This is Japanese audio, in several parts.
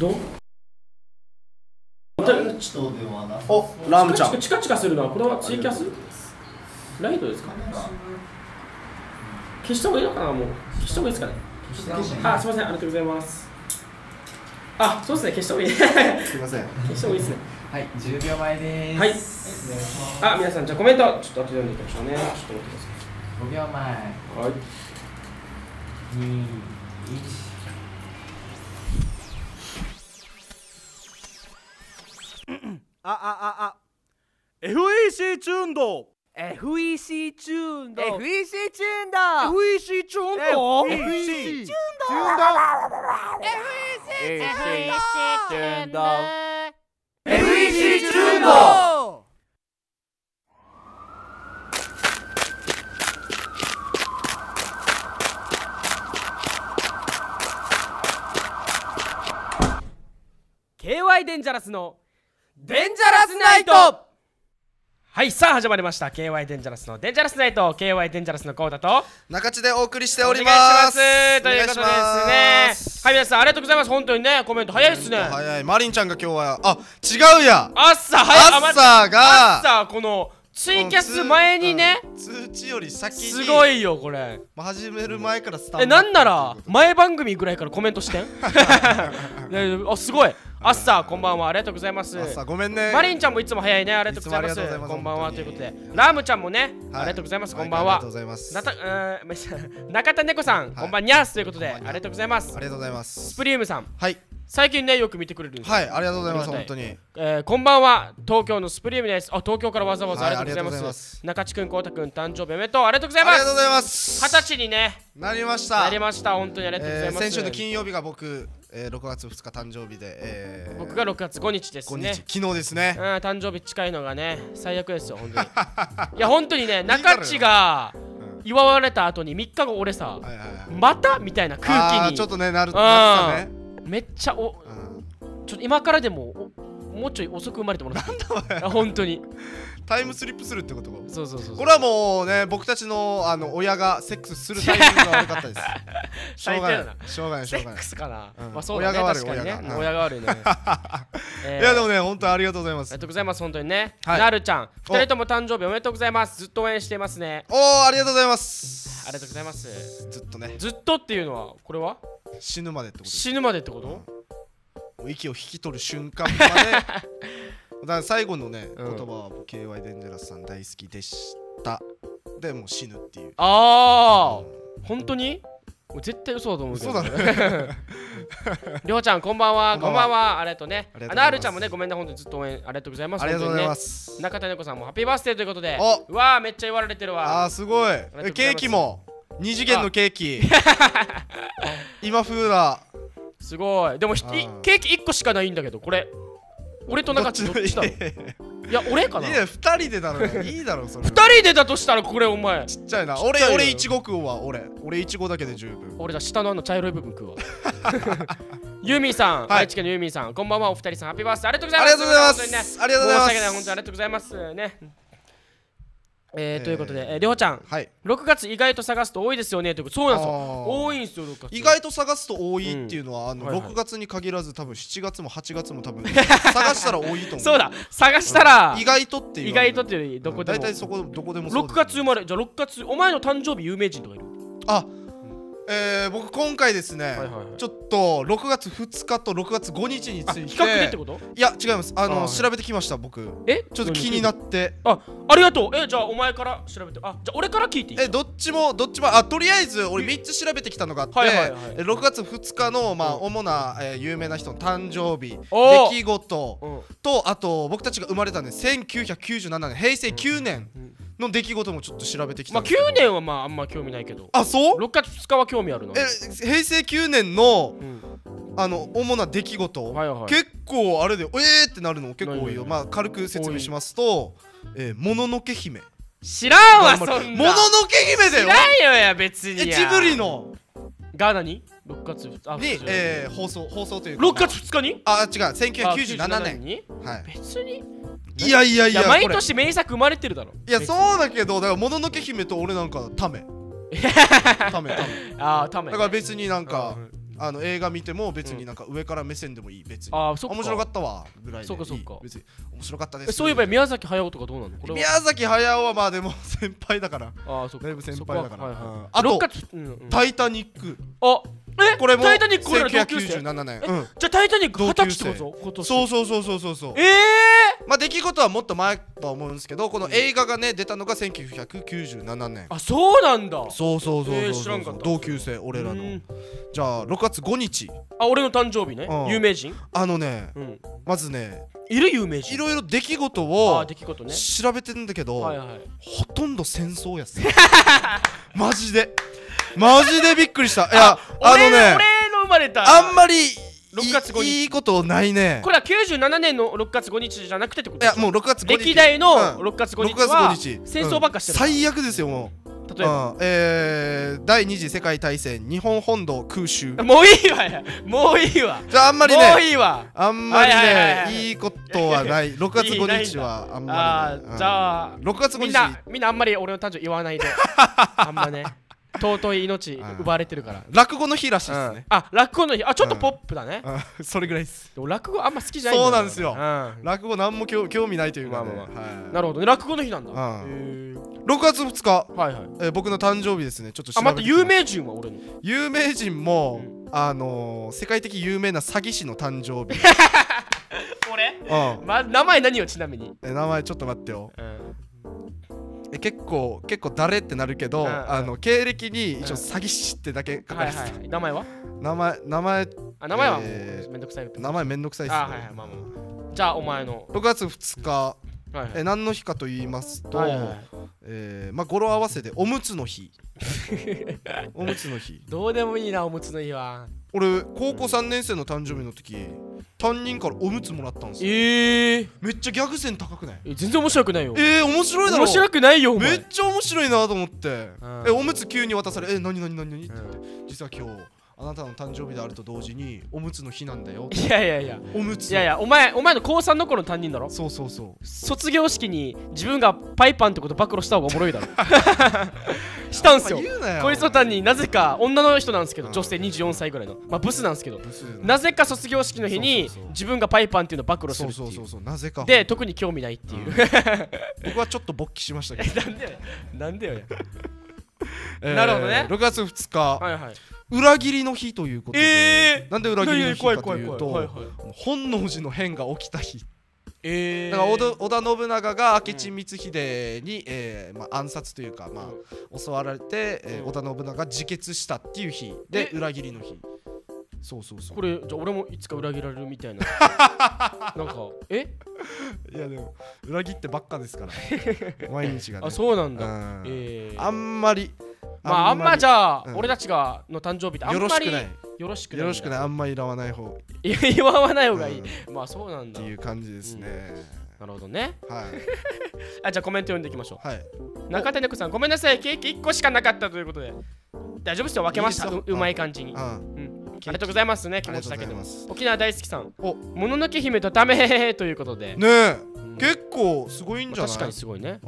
どう？ お、 ラムちゃん。チカチカするのはこれはツイキャス？ライトですか？消した方がいいのかな、もう。消した方がいいですかね。あ、すみません、ありがとうございます。あ、そうですね、消した方がいい。 すみません。 消した方がいいですね。 はい、10秒前です。 はい。あ、皆さん、じゃあコメント、ちょっと後で読んでいきましょうね。ちょっと待ってください。 5秒前。 はい。 2、1。 FEC チューンド FEC チューンド FEC チューンド FEC チューンド FEC チューンド FEC チューンドKY デンジャラスのデンジャラスナイト。 はい、さあ始まりました KY デンジャラスのデンジャラスナイト。 KY デンジャラスのコーダと中地でお送りしておりお願います。 しますということですね。はい、皆さんありがとうございます。本当にね、コメント早いっすね。 早い。マリンちゃんが今日は違うや。 朝早い。 朝が朝このツイキャス前にね、 通知より先にすごいよこれ。 始める前からスタート。 なんなら前番組ぐらいからコメントしてん。あ、すごい。朝こんばんは、ありがとうございます。 朝ごめんね。 マリンちゃんもいつも早いね、ありがとうございます。 いつもありがとうございます。 こんばんはということで、ラムちゃんもね、ありがとうございます。こんばんは。 ありがとうございます。 中田猫さん、こんばんにゃーすということで、ありがとうございます。 ありがとうございます。 スプリームさん、 はい。 最近ねよく見てくれるんです。 はい、ありがとうございます。本当に。 こんばんは、東京のスプリームです。あ、東京からわざわざありがとうございます。 す。 中地くん、こうたくん、誕生日おめでとう。ありがとうございます。 ありがとうございます。 20歳にねなりました。 なりました。本当にありがとうございます。 先週の金曜日が僕6月2日誕生日で、 僕が6月5日ですね。 昨日ですね。 誕生日近いのがね最悪ですよ本当に。いや本当にね、中地が祝われた後に3日後俺さ、またみたいな空気にちょっとねなったね。 めっちゃちょっと今からでももうちょい遅く生まれてもらって。なんだ本当にタイムスリップするってことか。 そうそうそう。 これはもうね、僕たちの親がセックスするタイミングが悪かったです。しょうがないしょうがないしょうがない。 セックスかな。 まあそうだね、 親が悪い。 親が悪いね。 いやでもね、本当にありがとうございます。 ありがとうございます。本当にね。なるちゃん、2人とも誕生日おめでとうございます。ずっと応援していますね。 おお、ありがとうございます。 ありがとうございます。 ずっとね。 ずっとっていうのはこれは死ぬまでってこと。 死ぬまでってこと？ 息を引き取る瞬間まで。だから最後のね、言葉は KY デンジャラスさん大好きでしたでもう死ぬっていう。 ああ、本当に絶対嘘だと思うけど。 そうだね。 りょうちゃんこんばんは。こんばんは。ありがとうね。なるちゃんもね、ごめんね、本当にずっと応援ありがとうございます。 ありがとうございます。 中田猫さんもハッピーバースデーということで、うわーめっちゃ言われてるわ。 あーすごい。ケーキも2次元のケーキ。今風だ。 すごい。でもケーキ1個しかないんだけど、これ俺と中地どっちだろう。いや俺かな。 いや2人でだろ。いいだろそれ。 2人でだとしたらこれお前ちっちゃいな。俺いちご食うわ。俺いちごだけで十分。 俺じゃ下の茶色い部分食うわ。ユーミーさん、愛知県のユーミーさん、こんばんは。お二人さんハッピーバースデーありがとうございます。 ありがとうございます。ありがとうございます。 申し訳ない、本当にありがとうございますね。ということで、りょうちゃん、6月意外と探すと多いですよねということ。そうなんですよ、多いんですよ。6月意外と探すと多いっていうのは6月に限らず多分7月も8月も多分探したら多いと思う。 そうだ、探したら意外とっていう。 意外とっていうよりどこでも。 大体そこどこでもそうです。6月生まれ。じゃあ6月、お前の誕生日有名人とかいる？ あ、僕今回ですね、ちょっと6月2日と6月5日について比較でってこと？ いや違います。調べてきました僕。ちょっと気になって。 ありがとう。じゃあお前から調べて。じゃあ俺から聞いていい？ どっちもとりあえず俺3つ調べてきたのがあって、6月2日の主な有名な人の誕生日、出来事と、あと僕たちが生まれたね1997年平成9年の出来事もちょっと調べてきた。 9年はあんま興味ないけど。 あ、そう ？6月2日は興味あるな。 平成9年の主な出来事結構あれでってなるの結構多いよ。軽く説明しますと、もののけ姫。 知らんわそんな。 もののけ姫だよ。 知らんよや別に。 ジブリのが何？6月に放送というか。6月2日に？ あ、違う、1997年に。 別に。 いや毎年名作生まれてるだろ。 いやそうだけど、だからもののけ姫と俺なんかため。 ああ、ため。 だから別になんか映画見ても別になんか上から目線でもいい、別に面白かったわぐらいでいい。別に面白かったです。 そういえば宮崎駿とかどうなの？ 宮崎駿はまあでも先輩だから、だいぶ先輩だから。あとタイタニック、これも1997年。 じゃあタイタニック20歳ってこと？ そうまあ出来事はもっと前とは思うんですけど、この映画がね出たのが1997年。 あ、そうなんだ。 そう同級生俺らの。じゃあ6月5日、 俺の誕生日ね。有名人まずねいる有名人、 いろいろ出来事を調べてるんだけど、ほとんど戦争やっす。マジでびっくりした。いや俺の生まれたあんまり 6月5日いいことないね。 これは97年の6月5日じゃなくてってこと？ いやもう6月5日、 歴代の6月5日は戦争ばっかしてる。 最悪ですよもう。例えば第二次世界大戦、日本本土空襲。 もういいわ。 じゃああんまりね、 もういいわ。 あんまりねいいことはない。6月5日はあんまり。 じゃあ 6月5 日みんなあんまり俺の誕生日言わないで。あんまね尊い命奪われてるから。 落語の日らしいですね。 落語の日。ちょっとポップだね。 それぐらいです。 落語あんま好きじゃない。 そうなんですよ。落語何も興味ないというかね。 なるほどね、落語の日なんだ。 6月2日、僕の誕生日ですね。ちょっと調べて。 待って、有名人は俺の？ 有名人も世界的有名な詐欺師の誕生日。 俺？名前何よ、ちなみに。 名前ちょっと待ってよ。結構誰ってなるけど、経歴に一応詐欺師ってだけ書かれてた。 名前はめんどくさい。 名前めんどくさいっすね。 じゃあお前の 6月2日、何の日かと言いますと、語呂合わせでおむつの日。おむつの日。 どうでもいいな、おむつの日は。 俺高校3年生の誕生日の時、担任からおむつもらったんですよ。めっちゃギャグ線高くない？ 全然面白くないよ。 面白いだろ。 面白くないよ。 めっちゃ面白いなと思って、おむつ急に渡され、何って言って、実は今日あなたの誕生日であると同時におむつの日なんだよ。 いやおむつ。 お前の高3の頃の担任だろ。 そう。 卒業式に自分がパイパンってこと暴露した方がおもろいだろ。したんすよ。こいつの担任なぜか女の人なんですけど、女性24歳ぐらいのブスなんですけど、なぜか卒業式の日に自分がパイパンっていうのを暴露するっていう。 そうなぜかで特に興味ないっていう。 僕はちょっと勃起しましたけど。 なんでよ。なるほどね。 6月2日、裏切りの日ということで、なんで裏切りの日かというと、本能寺の変が起きた日。だから織田信長が明智光秀に暗殺というか襲われて、織田信長が自決したっていう日で裏切りの日。そうこれじゃあ俺もいつか裏切られるみたいな。なんかいやでも裏切ってばっかですから毎日がね。 そうなんだ。 あんまりあんまじゃあ俺たちがの誕生日ってあんまりよろしくない。あんまり祝わない方がいい。そうなんだっていう感じですね。 なるほどね。 はいじゃあコメント読んでいきましょう。中田猫さん、ごめんなさい、ケーキ1個しかなかったということで大丈夫ですよ、分けました。うまい感じに。ありがとうございます。気持ちだけでも。沖縄大好きさん、もののけ姫とダメということでね。結構すごいんじゃない？ 確かにすごいね。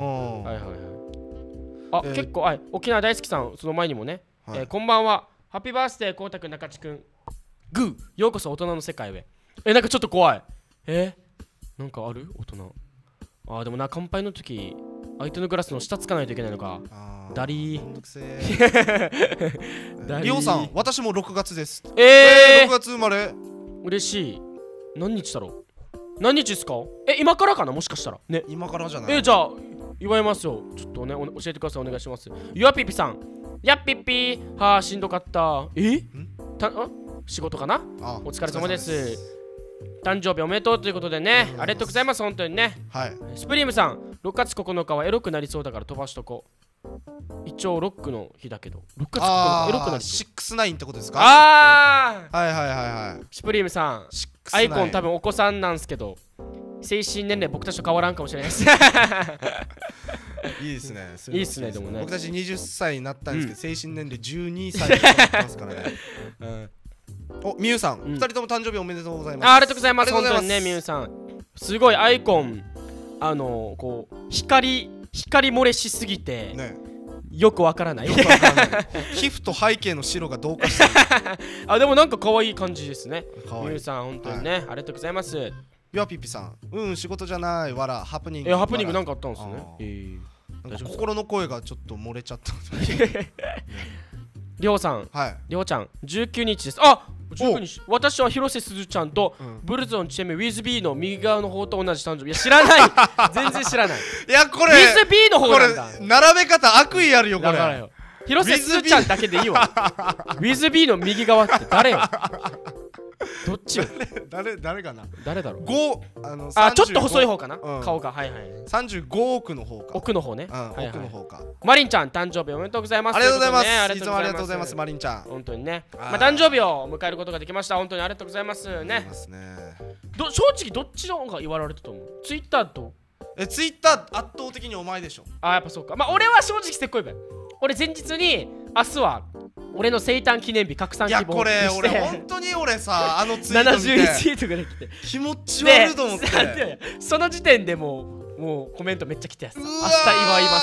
結構沖縄大好きさん、その前にもね、こんばんは、ハッピーバースデーこうたくん中地くん、グー、ようこそ大人の世界へ。なんかちょっと怖い。なんかある？大人。でもな、乾杯の時相手のグラスの下つかないといけないのか。ダリー。 リオさん、私も6月です。6月生まれ。 嬉しい。何日だろう？何日ですか？今からかな、もしかしたらね。 今からじゃない？ じゃあ祝いますよ。ちょっとね、教えてください。お願いします。ゆあぴぴさん、やっぴっぴー、しんどかった。仕事かな？お疲れ様です。誕生日おめでとうということでね、ありがとうございます。本当にね。スプリームさん、6月9日はエロくなりそうだから飛ばしとこう。一応ロックの日だけど、6月9日エロくなりそう。 69ってことですか？はい。 スプリームさん、アイコン多分お子さんなんですけど、精神年齢僕たちと変わらんかもしれないです。 いいですね。 いいですね。でもね、 僕たち20歳になったんですけど、精神年齢12歳になってますからね。みゆさん、2人とも誕生日おめでとうございます。 ありがとうございます。本当にね、みゆさん、すごいアイコン、こう光漏れしすぎてよくわからない。 よくわからない皮膚と背景の白が同化してるあ、でもなんか可愛い感じですね。 かわいいみゆさん、本当にね、ありがとうございます。 やピッピさん、仕事じゃない、わら、ハプニング。 ハプニングなんかあったんですね。 なんか心の声がちょっと漏れちゃったりょうさん、 はい、 りょうちゃん、19日です。あ、19日。私は広瀬すずちゃんとブルゾンチェムウィズ B の右側の方と同じ誕生日。いや、知らない全然知らない。 いや、これウィズ B の方なんだ。 これ並べ方悪意あるよ、これ。 だからよ、広瀬すずちゃんだけでいいわ。ウィズ B の右側って誰よ。どっちよ。 誰かな。 誰だろう。 あ、 ちょっと細い方かな、顔が。はいはい。 35億の方か。 奥の方ね。 奥の方か。 マリンちゃん、誕生日おめでとうございます。 ありがとうございます。いつもありがとうございます、マリンちゃん。 本当にね。誕生日を迎えることができました。本当にありがとうございますね。正直どっちの方が言われたと思う。ツイッターと。 ツイッター圧倒的にお前でしょ。 やっぱそうか。まあ俺は正直せっこいべ。俺前日に明日は俺の生誕記念日拡散希望して。 いや、これ俺本当に俺さ、あのツイート見て 71ツイートができて気持ち悪いと思って。 その時点でもうコメントめっちゃ来てやつ。明日祝います。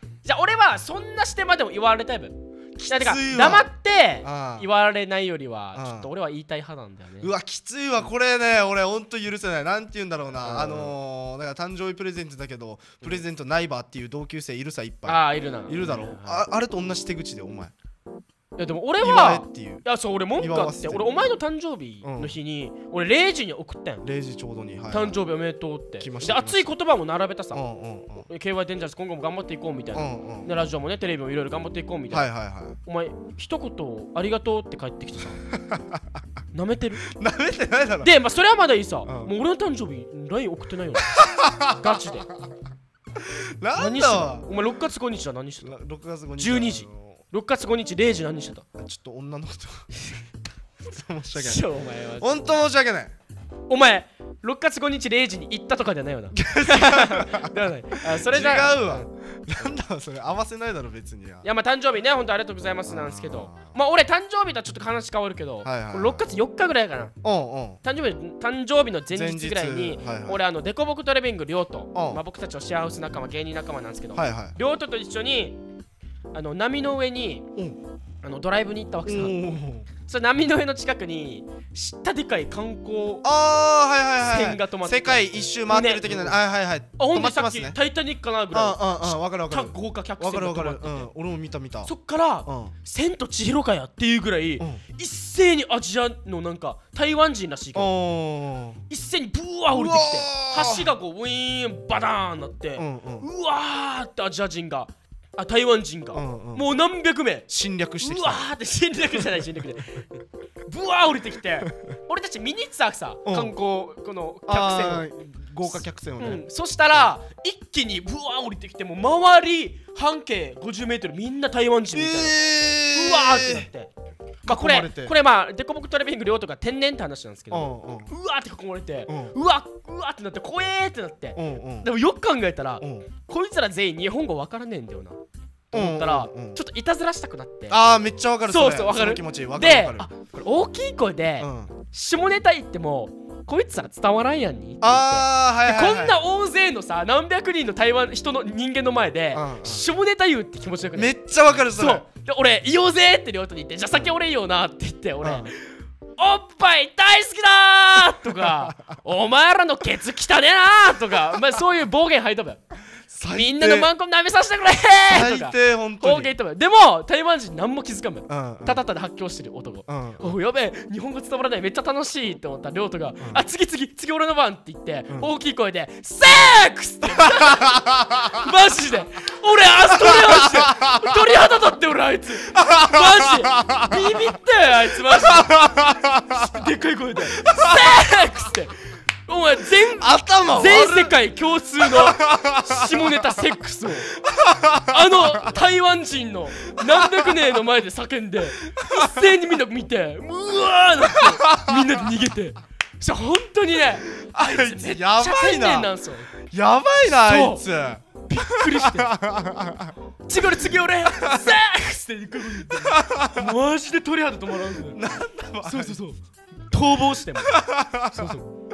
じゃあ俺はそんなしてまでも言われたい分。だから黙って言われないよりはちょっと俺は言いたい派なんだよね。 うわ、きついわこれね。俺ほんと許せない。なんて言うんだろうな。だから誕生日プレゼントだけどプレゼントないばっていう同級生いるさ、いっぱい。 いるな。 いるだろ。あれと同じ手口でお前。 いやでも俺は、そう俺文句あって、俺お前の誕生日の日に俺0時に送ったん。 0時ちょうどに誕生日おめでとうって。で熱い言葉も並べたさ。KY デンジャラス今後も頑張っていこうみたいな。ラジオもね、テレビもいろいろ頑張っていこうみたいな。お前一言ありがとうって帰ってきてさ。なめてる？ なめてないだろ。 で、それはまだいいさ。もう俺の誕生日 LINE 送ってないよ。ガチで。 なんだお前6月5日は何してた ？6月5日 12時。6月5日0時何してた？ ちょっと女の子と申し訳ない。 お前は本当申し訳ない。 お前6月5日0時に行ったとかじゃないよな。ではない。それじゃ違うわ。なんだそれ、合わせないだろ別に。いや、まあ誕生日ね、本当ありがとうございますなんですけど、まあ俺誕生日とはちょっと話変わるけど、6月4日ぐらいかな。誕生日の前日ぐらいに俺デコボクトレビング亮と、まあ僕たちのシェアハウス仲間、芸人仲間なんですけど、亮と一緒に波の上にドライブに行ったわけさ。それ波の上の近くに知ったでかい観光船が止まって、 世界一周回ってる的な。 ほんとさっきタイタニックかなぐらい。 わかるわかる。 豪華客船が止まってて、 俺も見た。 そっから千と千尋かやっていうぐらい一斉にアジアのなんか台湾人らしいから一斉にブワー降りてきて、橋がこうウィーンバダーンなって、うわーってアジア人が、台湾人がもう何百名侵略してきた。 うわーって侵略じゃない、侵略でブワー降りてきて、俺たち見に行ってたさ、観光この客船を、 豪華客船をね。 そしたら一気にブワー降りてきて、もう周り半径50メートルみんな台湾人みたいな、うわーってなって、まあこれまあデコボクトレビング亮とか天然って話なんですけど、うわーって囲まれて、うわーってなって、怖えーってなって、でもよく考えたらこいつら全員日本語わからねえんだよなと思ったら、ちょっといたずらしたくなって。 めっちゃわかる。 そうわかる気持ち。 で、これ大きい声で下ネタ言ってもこいつら伝わらんやんに。こんな大勢のさ、何百人の台湾人間の前で下ネタ言うって気持ちよくない？ めっちゃわかる。 そうで、俺言おうぜって亮とに言って、じゃあ先俺言おうなって言って、俺おっぱい大好きだーとかお前らのケツ汚ねえなーとか、そういう暴言吐いたべ。みんなのマンコ舐めさせてくれーとか最低、本当に。 暴言言ったべ。でも台湾人何も気づかんべ。ただただ発狂してる男。やべえ、日本語伝わらない、めっちゃ楽しいって思った亮とが、次俺の番って言って大きい声でセックスってマジで俺鳥肌立って俺、あいつマジビビったよあいつ、マジでっかい声でセックスって。お前全世界共通の下ネタセックスを台湾人の何百名の前で叫んで、一斉にみんな見て、うわーなってみんなで逃げて、本当にね、あいつめっちゃ天然なんすよ。 やばいなあいつ。 びっくりして次俺セックスって言ってマジで鳥肌止まらんのよ。そう逃亡してもそう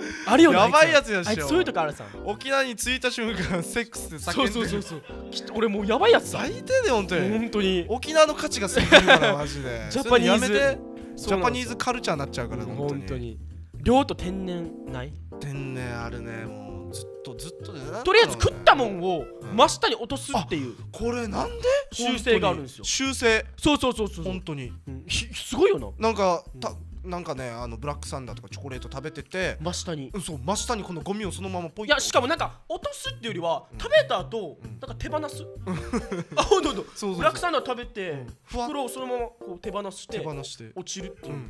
あるよな。 やばいやつやしよ。 あいつそういうとこあるさ。 沖縄に着いた瞬間セックスで叫んでる。 そうきっと俺もうやばいやつさ。 最低で本当に。 本当に沖縄の価値がすぎるからマジで。 ジャパニーズそれやめて。ジャパニーズカルチャーになっちゃうから本当に。量と天然ない？ 天然あるね。もうずっとで。 とりあえず食ったもんを真下に落とすっていう。 これなんで？ 習性があるんですよ。 習性。 そう。 本当に。 すごいよな。 なんかね、ブラックサンダーとかチョコレート食べてて真下に真下にこのゴミをそのままポイ。 いやしかもなんか落とすっていうよりは食べた後なんか手放す。あほんとブラックサンダー食べて袋をそのままこう手放して落ちるっていう。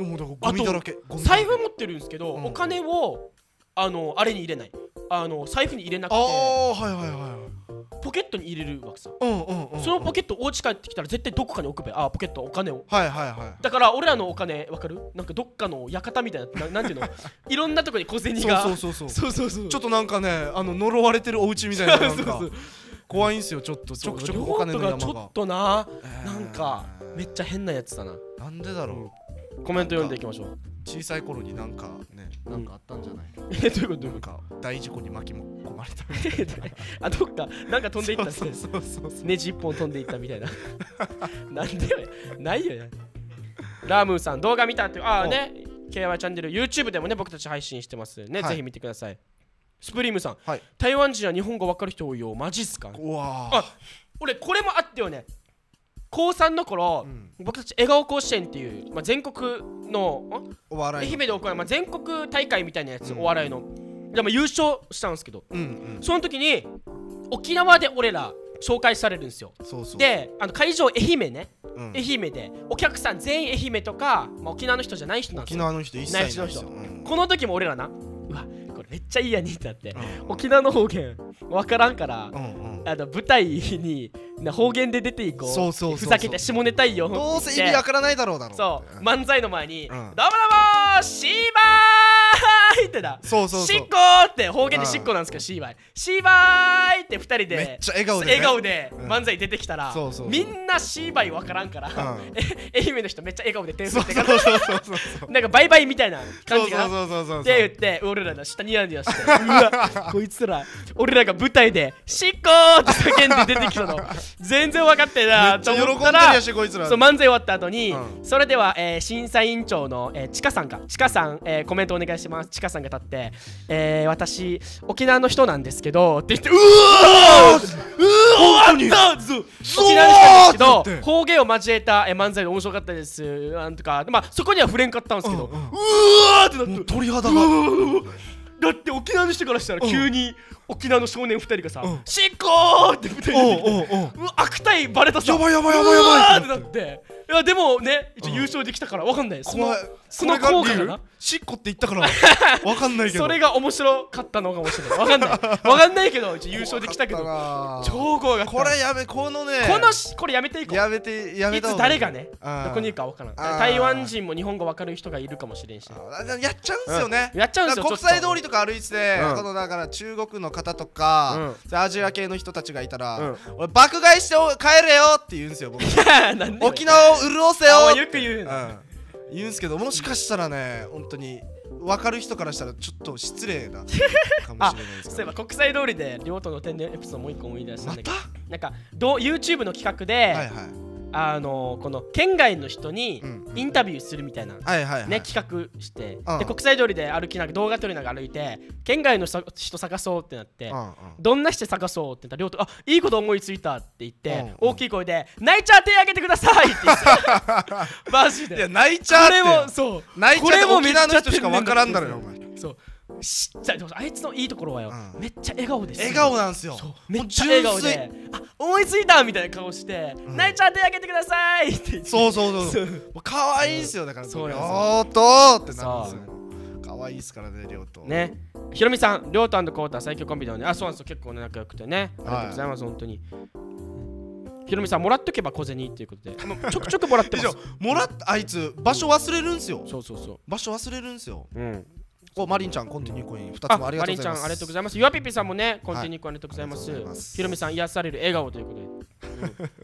もうだからゴミだらけ。 財布持ってるんですけどお金をあれに入れない。財布に入れなくてポケットに入れるわけさ。そのポケットお家帰ってきたら絶対どこかに置くべ。ポケットお金を。だから俺らのお金わかる？なんかどっかの館みたいななんていうのいろんなとこに小銭が。そうちょっとなんかね呪われてるお家みたいな。なんか怖いんすよちょっとちょくちょくお金の山が。 ちょっとなんかめっちゃ変なやつだな。 なんでだろう。コメント読んでいきましょう。 小さい頃になんかあったんじゃない？ どういうこと？ なんか大事故に巻き込まれたみたいな。どっかなんか飛んでいったって。ネジ一本飛んでいったみたいな。なんでよないよ。ラームーさん動画見たって。ね KY チャンネル YouTube でもね僕たち配信してますね。ぜひ見てください。スプリームさん、台湾人は日本語分かる人多いよ。マジっすか？俺これもあったよね。高3の頃、僕たち笑顔甲子園っていう、全国の愛媛で行う、全国大会みたいなやつ、お笑いのでも優勝したんですけど、その時に沖縄で俺ら紹介されるんですよ。で会場愛媛ね、愛媛でお客さん全員愛媛とか、沖縄の人じゃない人なんですよ。 沖縄の人一切ない人。 この時も俺らな、うわこれめっちゃいいやにってなって、沖縄の方言分からんから、舞台に方言で出ていこう。ふざけて下ネタいよ。 どうせ意味わからないだろう。 そう漫才の前に「どうもどうもシーバーイ!」ってな。しっこーって方言でしっこなんですけど、シーバイって2人でめっちゃ笑顔で漫才出てきたら、みんなシーバイわからんから、愛媛の人めっちゃ笑顔で手振ってからなんかバイバイみたいな感じがって言って、俺らの下ニヤニヤして、うわこいつら俺らが舞台でしっこーって叫んで出てきたの全然分かってなと思ったら、そう漫才終わった後に、それでは審査委員長のちかさんコメントお願いします。ちかさんが立って私沖縄の人なんですけどって言って、うわ終わった。沖縄の人なんですけど方言を交えた漫才で面白かったですなんとか、そこには触れんかったんですけど、うわってなって鳥肌が。 だって沖縄の人からしたら急に沖縄の少年2人がさ「しっこー!」って2人で出てきて、悪態バレたさ、 やばいってなって、いやでもね一応優勝できたから分かんない。その効果かな。 しっこって言ったから分かんないけど、 それが面白かったのかもしれない。分かんないけど一応優勝できたけど超怖かった。 これこのねこれやめていこう。いつ誰がねどこにいるか分からん。台湾人も日本語分かる人がいるかもしれんし、 やっちゃうんすよね。 やっちゃうんすよ。 国際通りとか歩いてて、このだから中国の方とかアジア系の人たちがいたら、俺爆買いして帰れよって言うんすよ僕。沖縄を潤せよ。 よく言う言うんすけど、もしかしたらね本当に分かる人からしたらちょっと失礼だかもしれないです。 そういえば国際通りで両党の天然エピソードもう一個思い出したんだけど、なんかYouTube の企画でこの県外の人にインタビューするみたいなね企画して、で国際通りで歩きながら動画撮りながら歩いて県外の人探そうってなって、どんな人探そうって言ったら亮といいこと思いついたって言って大きい声で「ナイチャー手挙げてください!」って言ってマジで。 いやナイチャーってナイチャーって沖縄の人しか分からんだろよお前。 そうあいつのいいところはよ、めっちゃ笑顔です。 笑顔なんすよ。 めっちゃ笑顔で思いついたみたいな顔して「ナイチャー手挙げてください!」って言って、 そう可愛いんすよ。だからそうってなるんですよ。可愛いっすからね亮とね。ひろみさん、亮とコータ最強コンビだよね。そうなんですよ、結構仲良くてね。ありがとうございます本当に。ひろみさんもらっとけば小銭っていうことでちょくちょくもらってます。 あいつ場所忘れるんすよ。 そう場所忘れるんすよ。マリンちゃんコンティニューコイン2つもありがとうございます。 マリンちゃんありがとうございます。ゆわぴぴさんもねコンティニューコインありがとうございます。ひろみさん癒される笑顔ということで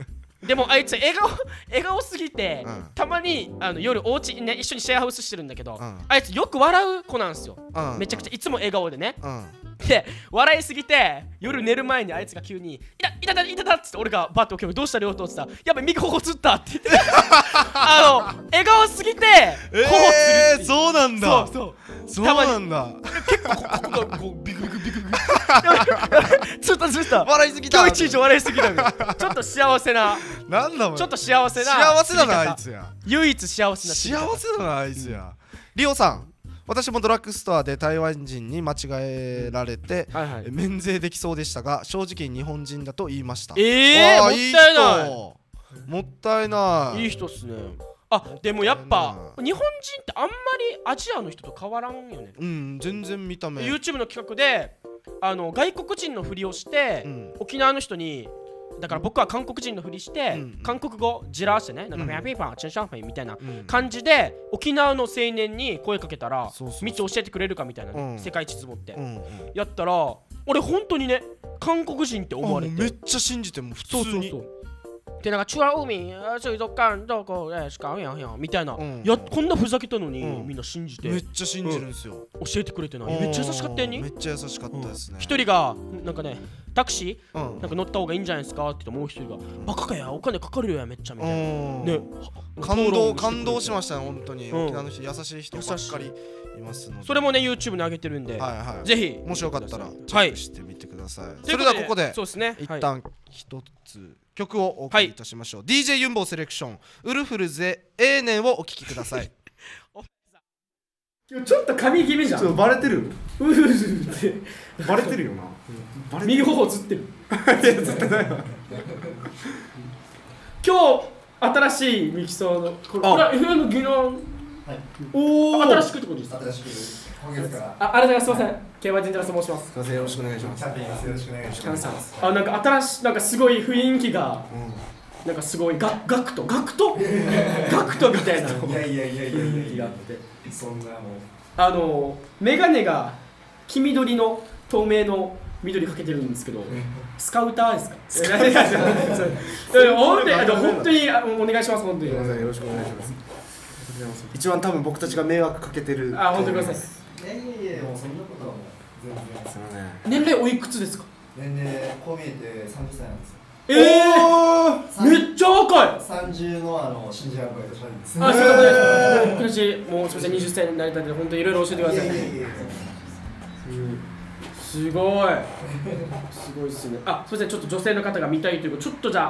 でもあいつ笑顔すぎて、たまに夜お家ね一緒にシェアハウスしてるんだけど、あいつよく笑う子なんですよ。めちゃくちゃいつも笑顔でね。で笑いすぎて夜寝る前にあいつが急に「いたたっつって俺がバッと起きる。どうした亮と?」って言ったら「やばい右頬つった」って言って笑顔すぎて頬つる。 そうなんだ。 そうなんだ。 結構ここがこうビクビクちょっと笑いすぎた。 今日一日笑いすぎたけどちょっと幸せななんだもん。 ちょっと幸せな幸せだなあいつや。 唯一幸せな幸せだなあいつや。リオさん、私もドラッグストアで台湾人に間違えられて免税できそうでしたが、正直日本人だと言いました。もったいない。 いい人っすね。でもやっぱ日本人ってあんまりアジアの人と変わらんよね。 全然見た目。 YouTube の企画で外国人のふりをして、沖縄の人にだから僕は韓国人のふりして、韓国語じらしてね、なんかペーパーチェンシャンフェイみたいな感じで沖縄の青年に声かけたら道教えてくれるかみたいな、世界地図持ってやったら俺本当にね韓国人って思われて、 めっちゃ信じても普通にでなんかチュア海水族館どこしかみたいな、こんなふざけたのにみんな信じてめっちゃ信じるんですよ。 教えてくれてない。めっちゃ優しかったよに。 めっちゃ優しかったですね。 一人がなんかねタクシーなんか乗った方がいいんじゃないですかって言って、もう一人がバカかやお金かかるよやめっちゃみたいなね。 感動しましたね本当に。沖縄の人優しい人ばっかりいますので、 それもね YouTube に上げてるんでぜひもしよかったらチェックしてみてください。それではここで一旦一つ曲をお送りいたしましょう。 DJ ユンボーセレクションウルフルゼ永年をお聴きください。 今日ちょっと髪気味じゃん。 ちょっとバレてる。 うるってバレてるよな。 右頬つってる。今日新しいミキサーのこれ FM の技能新しくってことですか？ 新しく今月から。 ありがとうございます。すみません。KY ジンジャラス申します。 すいません、よろしくお願いします。 よろしくお願いします。 なんか新しいなんかすごい雰囲気がなんかすごいガクトみたいな雰囲気があって、 そんなもうメガネが黄緑の透明の緑かけてるんですけど、スカウターですか？本当にお願いします。本当によろしくお願いします。一番多分僕たちが迷惑かけてる。 本当にください。 うもうそんなことはもう全然。すみません。 年齢おいくつですか？ 年齢こう見えて30歳なんですよ。 めっちゃ若い。 30の信じられないとしゃべりです。 そう僕たちもうすみません20歳になりたいので本当にいろいろ教えてください。すごいですね。すみません、ちょっと女性の方が見たいということ、ちょっとキャ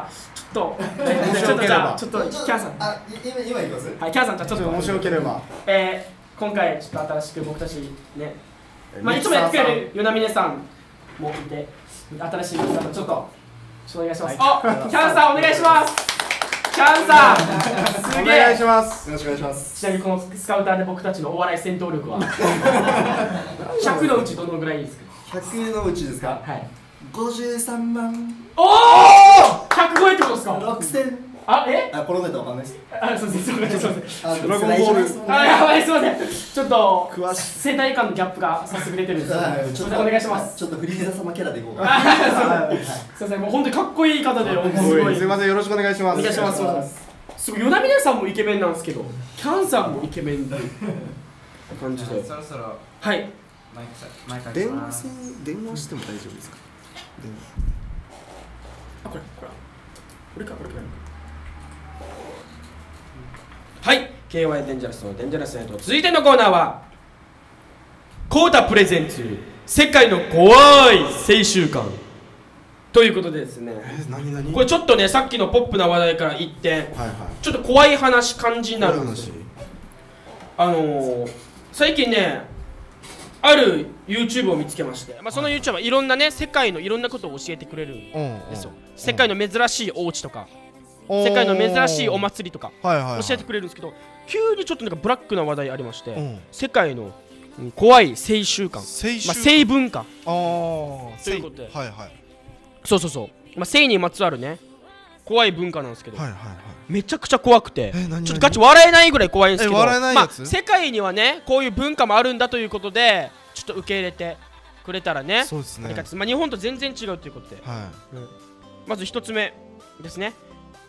ンさん。 今行きます？ はい、キャンさん、じゃあちょっと面白ければ。 今回ちょっと新しく僕たちね、いつもやってくれる与那嶺さんもいて、新しい皆さんちょっとお願いします。キャンさんお願いします。キャンさん、すげえ。 お願いします。 よろしくお願いします。 ちなみにこのスカウターで僕たちのお笑い戦闘力は100のうちどのぐらいですか ？100のうちですか？はい。53万。 おお！100超えってことですか ？6000。このネタわかんないです。 そうです。ドラゴンボール。 やばい、すみません。ちょっと世代間のギャップが早速出てるんです。お願いします。 ちょっとフリーザ様キャラでいこうか。 すみません、もう本当にかっこいい方で、すごい。すみません、よろしくお願いします。 お願いします。すごい、与那嶺さんもイケメンなんですけど、キャンさんもイケメンって感じで。 そろそろ。 はい。 電話しても大丈夫ですか？ これか。はい、KY デンジャラスのデンジャラスナイト。続いてのコーナーはコータプレゼンツ世界の怖い青春感ということでですね、これちょっとね、さっきのポップな話題から一転、ちょっと怖い感じになるんですよ。最近ね、ある YouTube を見つけまして、その YouTube はいろんなね、世界のいろんなことを教えてくれるんですよ。世界の珍しいお家とか世界の珍しいお祭りとか教えてくれるんですけど、急にちょっとなんかブラックな話題ありまして、世界の怖い青春感、性文化ということで、そう性にまつわるね怖い文化なんですけど、めちゃくちゃ怖くて、ちょっとガチ笑えないぐらい怖いんですけど、世界にはねこういう文化もあるんだということで、ちょっと受け入れてくれたらね、日本と全然違うということで、まず一つ目ですね。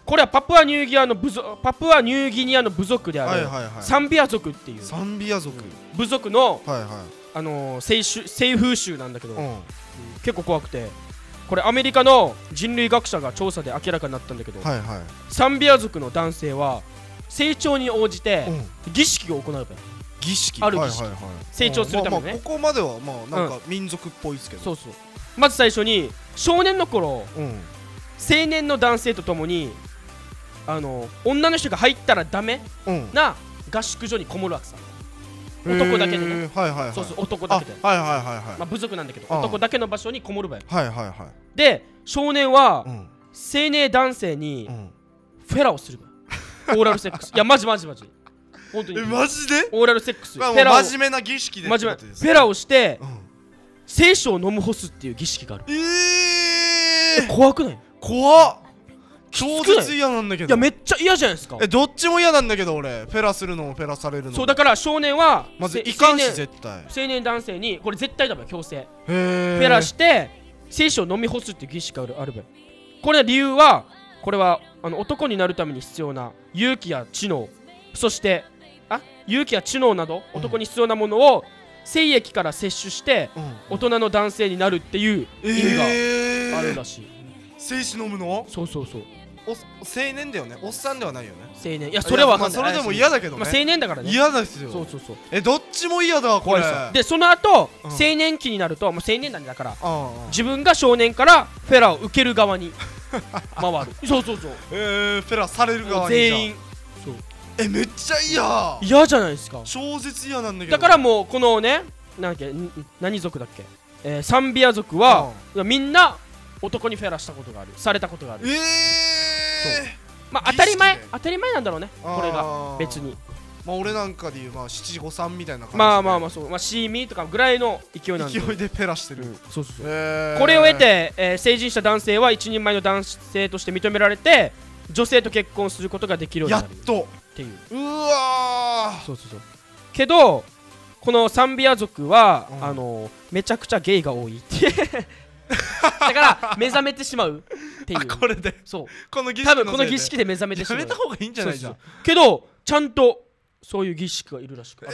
これはパプアニューギニアの部族であるサンビア族っていう部族の西風習なんだけど、結構怖くて、これアメリカの人類学者が調査で明らかになったんだけど、サンビア族の男性は成長に応じて儀式を行う場合、ある儀式、成長するためにね。 ここまではまあなんか民族っぽいですけど、 そうそう。まず最初に少年の頃、青年の男性とともに女の人が入ったらダメな合宿所にこもるわけさ。男だけでね。そうそう、男だけで。まあ部族なんだけど、男だけの場所にこもる場合。で、少年は青年男性にフェラをする場合。オーラルセックス。いや、マジ。本当に。 マジで？ オーラルセックス。 真面目な儀式で。 フェラをして聖書を飲む干すっていう儀式がある。怖くない？ 怖っ。超絶嫌なんだけど。 いやめっちゃ嫌じゃないですか。 どっちも嫌なんだけど俺、フェラするのもフェラされるのも。 そうだから少年はまずいかんし絶対。 青年男性にこれ絶対だわ、強制。フェラして聖書を飲み干すっていう儀式があるわ。これ理由は、これは男になるために必要な勇気や知能、そして勇気や知能など男に必要なものを精液から摂取して大人の男性になるっていう意味があるらしい。 精子飲むの？ そう。 青年だよね。おっさんではないよね。 青年。いやそれはそれでも嫌だけどね。 青年だからね。 嫌ですよ。 そう。 どっちも嫌だこれ。 でその後青年期になると、青年なんだから自分が少年からフェラを受ける側に回る。そう。フェラされる側に全員。 めっちゃ嫌じゃないですか。 超絶嫌なんだけど。 だからもうこのね、何族だっけ、サンビア族はみんな男にフェラしたことがある、されたことがある。まあ当たり前なんだろうね、これが別に。 まあ俺なんかでいう七五三みたいな感じで、 まあそう、シーミーとかぐらいの勢いなんで、 勢いでフェラしてる。 そう。これを得て成人した男性は一人前の男性として認められて、女性と結婚することができるようになるっていう。 うわー。 そう。けどこのサンビア族はめちゃくちゃゲイが多いってだから目覚めてしまうっていう。 これで。 そう。 多分この儀式で目覚めてしまう。 やめた方がいいんじゃないじゃん。 けどちゃんとそういう儀式がいるらしく、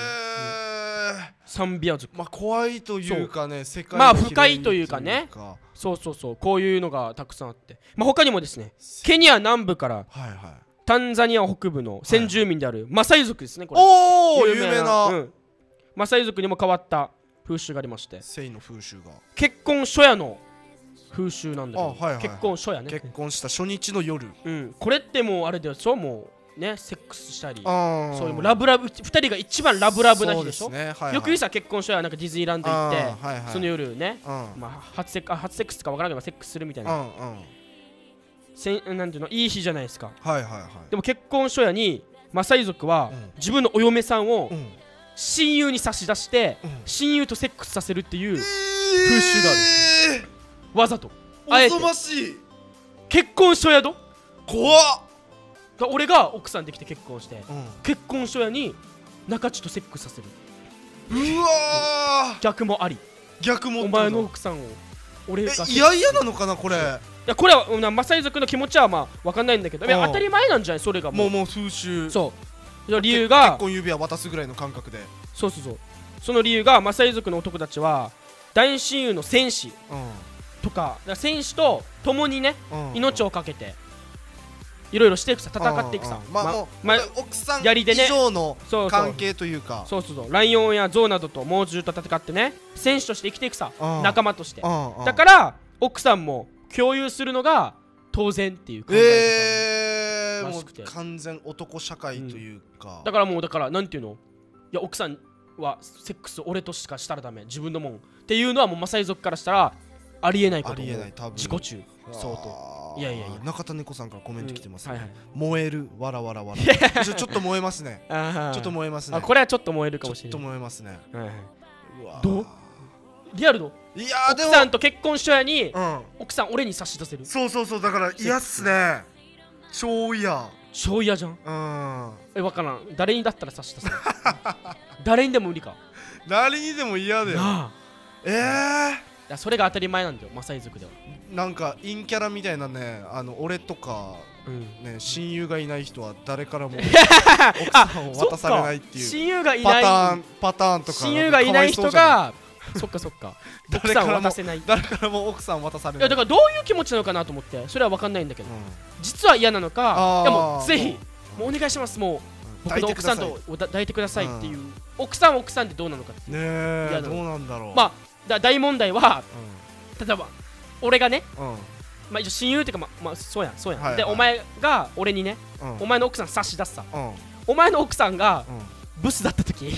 サンビア族。 まあ怖いというかね、世界まあ深いというかね。そう。こういうのがたくさんあって、まあ他にもですね、ケニア南部からタンザニア北部の先住民であるマサイ族ですね。これ有名なマサイ族にも変わった風習がありまして、 性の風習が結婚初夜の風習なんだけど、結婚初夜ね。 結婚した初日の夜。 これってもうあれでしょ、もうね、セックスしたり、そういうラブラブ、2人が一番ラブラブな日でしょ。よく言うさ、結婚初夜なんかディズニーランド行ってその夜ね、初セックスか分からないけどセックスするみたいな、なんていうの、いい日じゃないですか。でも結婚初夜にマサイ族は自分のお嫁さんを親友に差し出して親友とセックスさせるっていう風習がある。わざと恐ろしい。 結婚初夜ど怖っ。 俺が奥さんできて結婚して、結婚初夜に中地とセックスさせる。 うわー。 逆もあり。 逆も。 お前の奥さんを俺が嫌なのかなこれ。いやこれはマサイ族の気持ちはまあ分かんないんだけど、当たり前なんじゃない、それがもう風習。 そう理由が結婚指輪渡すぐらいの感覚で。 そうその理由が、マサイ族の男たちは大親友の戦士とか戦士と共にね、命をかけていろいろしていくさ、戦っていくさ、 奥さん以上の関係というか、 ライオンやゾウなどと猛獣と戦ってね、戦士として生きていくさ、仲間として。だから奥さんも共有するのが当然っていう考え方らしくて、 もう完全男社会というか、 だからなんていうの、いや奥さんはセックス俺としかしたらダメ、自分のもんっていうのはもうマサイ族からしたらありえないこと。自己中相当。いや中田猫さんからコメント来てます。燃えるわらわらわら。ちょっと燃えますね。ちょっと燃えますね。 これはちょっと燃えるかもしれない。 ちょっと燃えますね。 どうリアルの奥さんと結婚初夜に奥さん俺に差し出せる。 そうだから嫌っすね。超嫌じゃん。分からん、誰にだったら差し出せる。誰にでも無理か。 誰にでも嫌だよ。 それが当たり前なんだよ、マサイ族では。 なんか陰キャラみたいなね、俺とかね、親友がいない人は誰からも奥さんを渡されないっていう親友がいないパターンとか親友がいない人がそっか奥さんを渡せない。 誰からも奥さん渡されない。 いやだからどういう気持ちなのかなと思って、それは分かんないんだけど、実は嫌なのか、いやもうぜひもうお願いします、もう僕の奥さんと抱いてくださいっていう、奥さんってどうなのかっていう。 ねえ、どうなんだろう。 まあ大問題は、例えば俺がね、まあ一応親友っていうか、まあそうやん、でお前が俺にね、お前の奥さん差し出すさ、お前の奥さんがブスだった時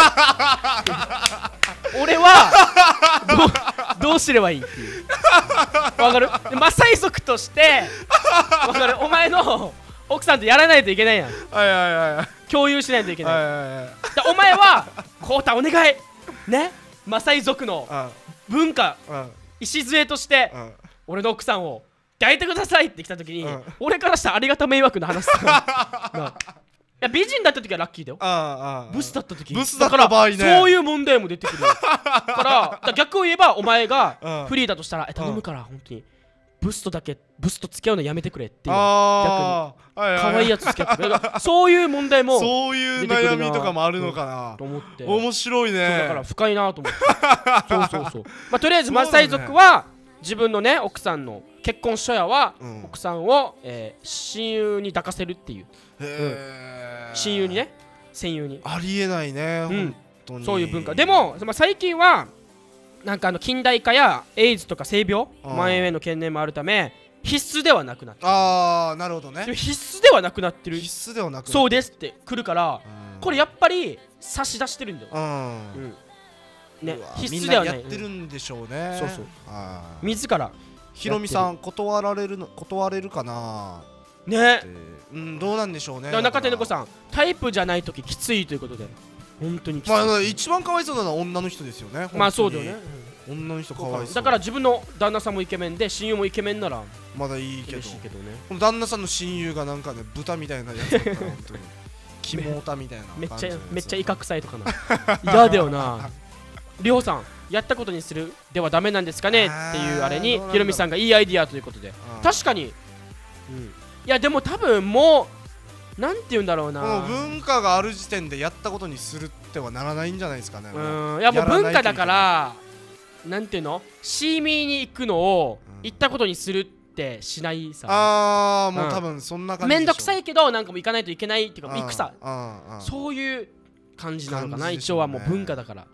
俺はどうすればいいっていう。わかる？マサイ族としてわかる？お前の奥さんとやらないといけないやん。共有しないといけない。お前はコウタお願いね、マサイ族の文化礎として俺の奥さんを抱いてくださいって来た時に、俺からしたらありがた迷惑な話さ。いや美人だった時はラッキーだよ。ブスだった時、 ブスだった場合ね、 そういう問題も出てくるから逆を言えばお前がフリーだとしたら頼むから本当にブスと付き合うのやめてくれっていう、逆に可愛いやつ付き合ってくれ、そういう問題もそういう悩みとかもあるのかなと思って、 面白いね。 だから深いなと思って。そうまあとりあえずマサイ族は自分のね奥さんの結婚初夜は奥さんを親友に抱かせるっていう、親友にね、戦友にありえないね、本当に。 そういう文化でも、まあ、最近はなんか近代化やエイズとか性病蔓延への懸念もあるため必須ではなくなってる。 なるほどね。 必須ではなくなってる。 必須ではなくそうですって来るから、これやっぱり差し出してるんだよ。ね、必須ではない。 みんなやってるんでしょうね。 そう自ら。 ひろみさん断れるかなね。 どうなんでしょうね。 中手猫さんタイプじゃない時きついということで、本当にきつい。 まあ一番かわいそうなのは女の人ですよね。 まあそうだよね。 女の人かわいそう。 だから自分の旦那さんもイケメンで親友もイケメンならまだいいけど、 嬉しいけどね。 この旦那さんの親友がなんかね豚みたいなやつだったら本当にキモータみたいなめっちゃイカ臭いとかな。嫌だよな。りょうさんやったことにするではダメなんですかねっていうあれにひろみさんがいいアイディアということで、確かに、いやでも多分もうなんて言うんだろうな、 この文化がある時点でやったことにするってはならないんじゃないですかね。 いやもう文化だからなんていうの、シーミーに行くのを行ったことにするってしないさ。 もう多分そんな感じ。 めんどくさいけどなんかも行かないといけないっていうか行くさ、そういう感じなのかな。一応はもう文化だから。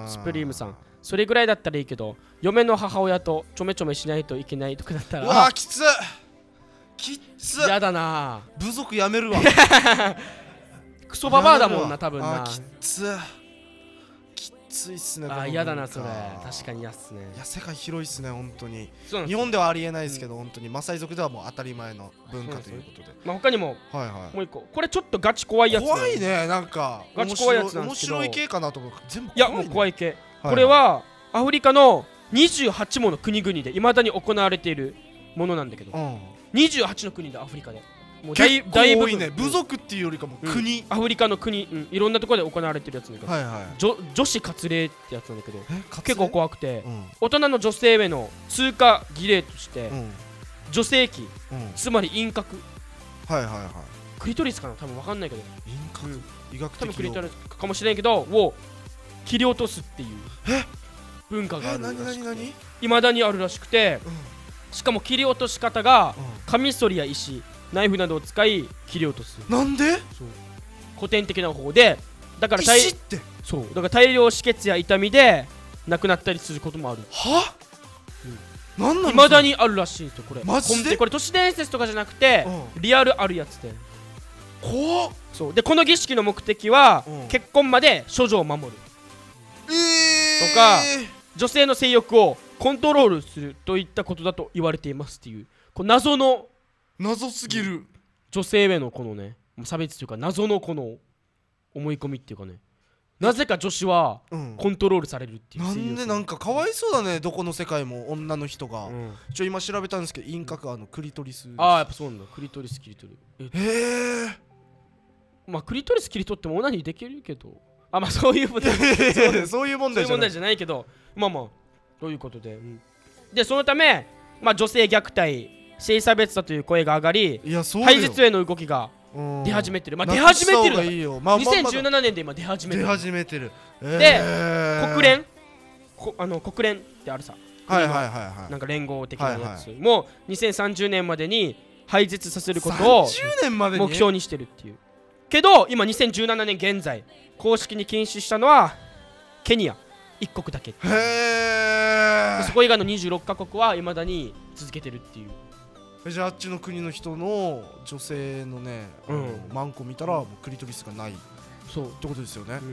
スプリームさんそれぐらいだったらいいけど、嫁の母親とちょめちょめしないといけないとかだったら、 うわきつやだな。 部族やめるわ。 クソババアだもんな多分な。 きついっすね。 嫌だなそれ。確かに嫌っすね。 いや世界広いっすね本当に。日本ではありえないですけど、本当にマサイ族ではもう当たり前の文化ということで。 まあ他にももう一個、これちょっとガチ怖いやつ。 怖いね。なんかガチ怖いやつなんですけど、 面白い系かなと思う。全部いやもう怖い系。これはアフリカの28もの国々でいまだに行われているものなんだけど、28の国でアフリカでもう結構多いね。部族っていうよりかも国、 アフリカの国、いろんなところで行われてるやつなんだけど、女子割礼ってやつなんだけど結構怖くて、大人の女性への通過儀礼として女性器、つまり陰核、クリトリスかな多分分かんないけど、 医学的多分クリトリスかもしれんけどを切り落とすっていう文化があるらしくて、いまだにあるらしくて、しかも切り落とし方がカミソリや石、ナイフなどを使い切り落とす。 なんで？ 古典的な方法で、だから大量止血や痛みで亡くなったりすることもある。 なんなの？ いまだにあるらしいんですよこれ。 マジで？ これ都市伝説とかじゃなくてリアルあるやつで。 怖っ。 そうでこの儀式の目的は結婚まで処女を守るとか、女性の性欲をコントロールするといったことだと言われていますっていう、こう謎すぎる女性へのこのね差別というか謎のこの思い込みっていうかね、なぜか女子はコントロールされるっていう。 なんでなんかかわいそうだね。どこの世界も女の人が、今調べたんですけど陰核クリトリス。 やっぱそうなんだ。クリトリス切り取る。まあクリトリス切り取ってもオナニーできるけど、まあそういう問題そういう問題じゃないけど、まあということで、でそのため、女性虐待性差別だという声が上がり、 いやそう廃絶への動きが出始めてる。まあ出始めてる。2017年で今出始めてる。 出始めてる。 で、国連ってあるさ。 はいはいはいはい。 なんか連合的なやつも2030年までに廃絶させることを目標にしてるっていう。けど今2017年現在公式に禁止したのはケニア1国だけ。そこ以外の26カ国はいまだに続けてるっていう。 じゃああっちの国の人の女性のね、マンコ見たらもうクリトリスがないってことですよね。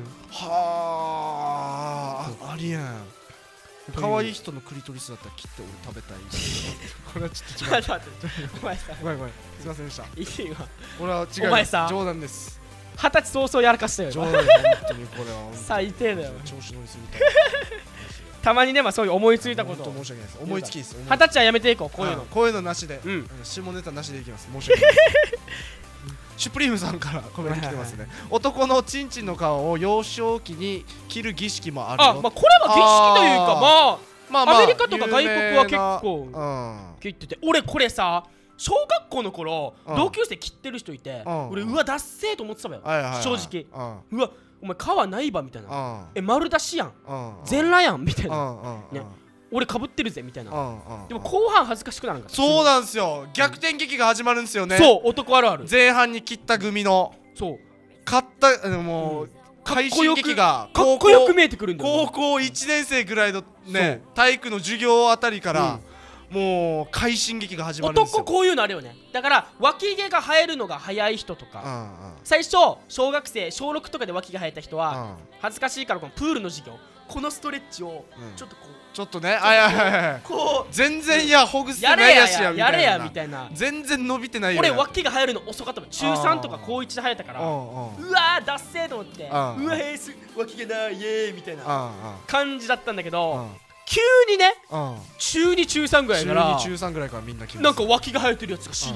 はあ、ありえん。可愛い人のクリトリスだったら切って俺食べたい。これはちょっと違う。 お前さ、 ごめんすいませんでした。 俺は違う。 お前さ、 冗談です。 20歳早々やらかしたよ。 冗談です。本当にこれは最低だよ。 調子乗りすぎた。 たまにね、まあそういう思いついたこと。 申し訳ないです。思いつきです。 20歳はやめていこう。こういうの。 こういうのなしで、下ネタなしでいきます。申し訳ない。シュプリームさんからコメント来てますね。男のチンチンの皮を幼少期に切る儀式もあるよ。 まあこれは儀式というか、まあアメリカとか外国は結構切ってて、俺これさ小学校の頃同級生切ってる人いて、俺うわダッセーと思ってたわよ正直。うわお前皮ないばみたいな、丸出しやん、全裸やんみたいな、俺かぶってるぜみたいな。でも後半恥ずかしくなるんか。 そうなんですよ。逆転劇が始まるんですよね。 そう、男あるある。 前半に切った組の勝ったもう快進撃がかっこよく見えてくるんだよ。高校1年生ぐらいのね体育の授業あたりからもう快進撃が始まるんですよ。 男こういうのあるよね。だから脇毛が生えるのが早い人とか、最初小学生小6とかで脇が生えた人は恥ずかしいからこのプールの授業このストレッチをちょっとこうちょっとね、こう全然いやほぐせないやしやみたいな、 やれやみたいな、 全然伸びてないよ。 俺脇が生えるの遅かったもん。中3とか高1で生えたから、うわーダッセーと思って、うわ脇毛だイエーイみたいな感じだったんだけど、急にね中2中3ぐらいから中3ぐらいからみんななんか脇が生えてるやつがし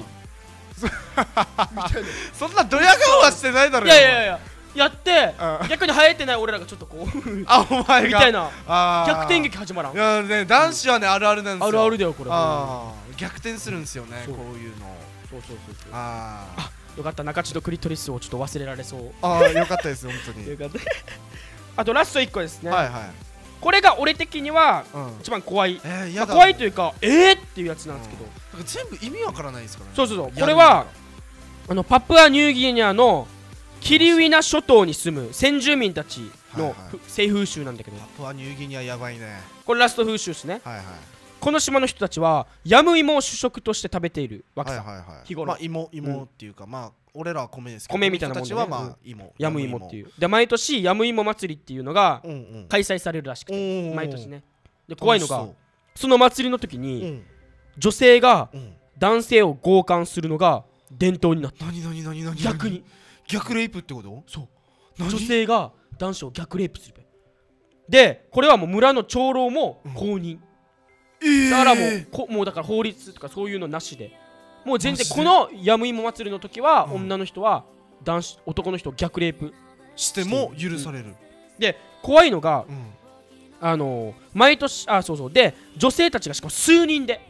そんなドヤ顔はしてないだろ。 いややって逆に生えてない俺らがちょっとこうお前がみたいな逆転劇始まらん。 いやね、男子はねあるあるなんですよ。 あるあるだよこれ。 逆転するんですよね、こういうの。 そうよかった。中地とクリトリスをちょっと忘れられそう。 よかったです本当に。 あとラスト1個ですね。 はいこれが俺的には一番怖い。怖いというかっていうやつなんですけど、 全部意味わからないですからね。 そうこれはパプアニューギニアのキリウィナ諸島に住む先住民たちの性風習なんだけど、 パプアニューギニアやばいね。 これラスト風習ですね。この島の人たちはヤムイモを主食として食べているわけさ。日頃芋っていうか、まあ俺らは米ですけど、 米みたいなもんでね、ヤムイモっていう。で毎年ヤムイモ祭りっていうのが開催されるらしくて、毎年ね。で怖いのがその祭りの時に女性が男性を強姦するのが伝統になった。逆に逆レイプってこと？ そう。女性が男子を逆レイプする。でこれはもう村の長老も公認。だからもうだから法律とかそういうのなしで、もう全然このヤムイモ祭りの時は女の人は男の人を逆レイプしても許される。 で怖いのが毎年で女性たちがしかも数人で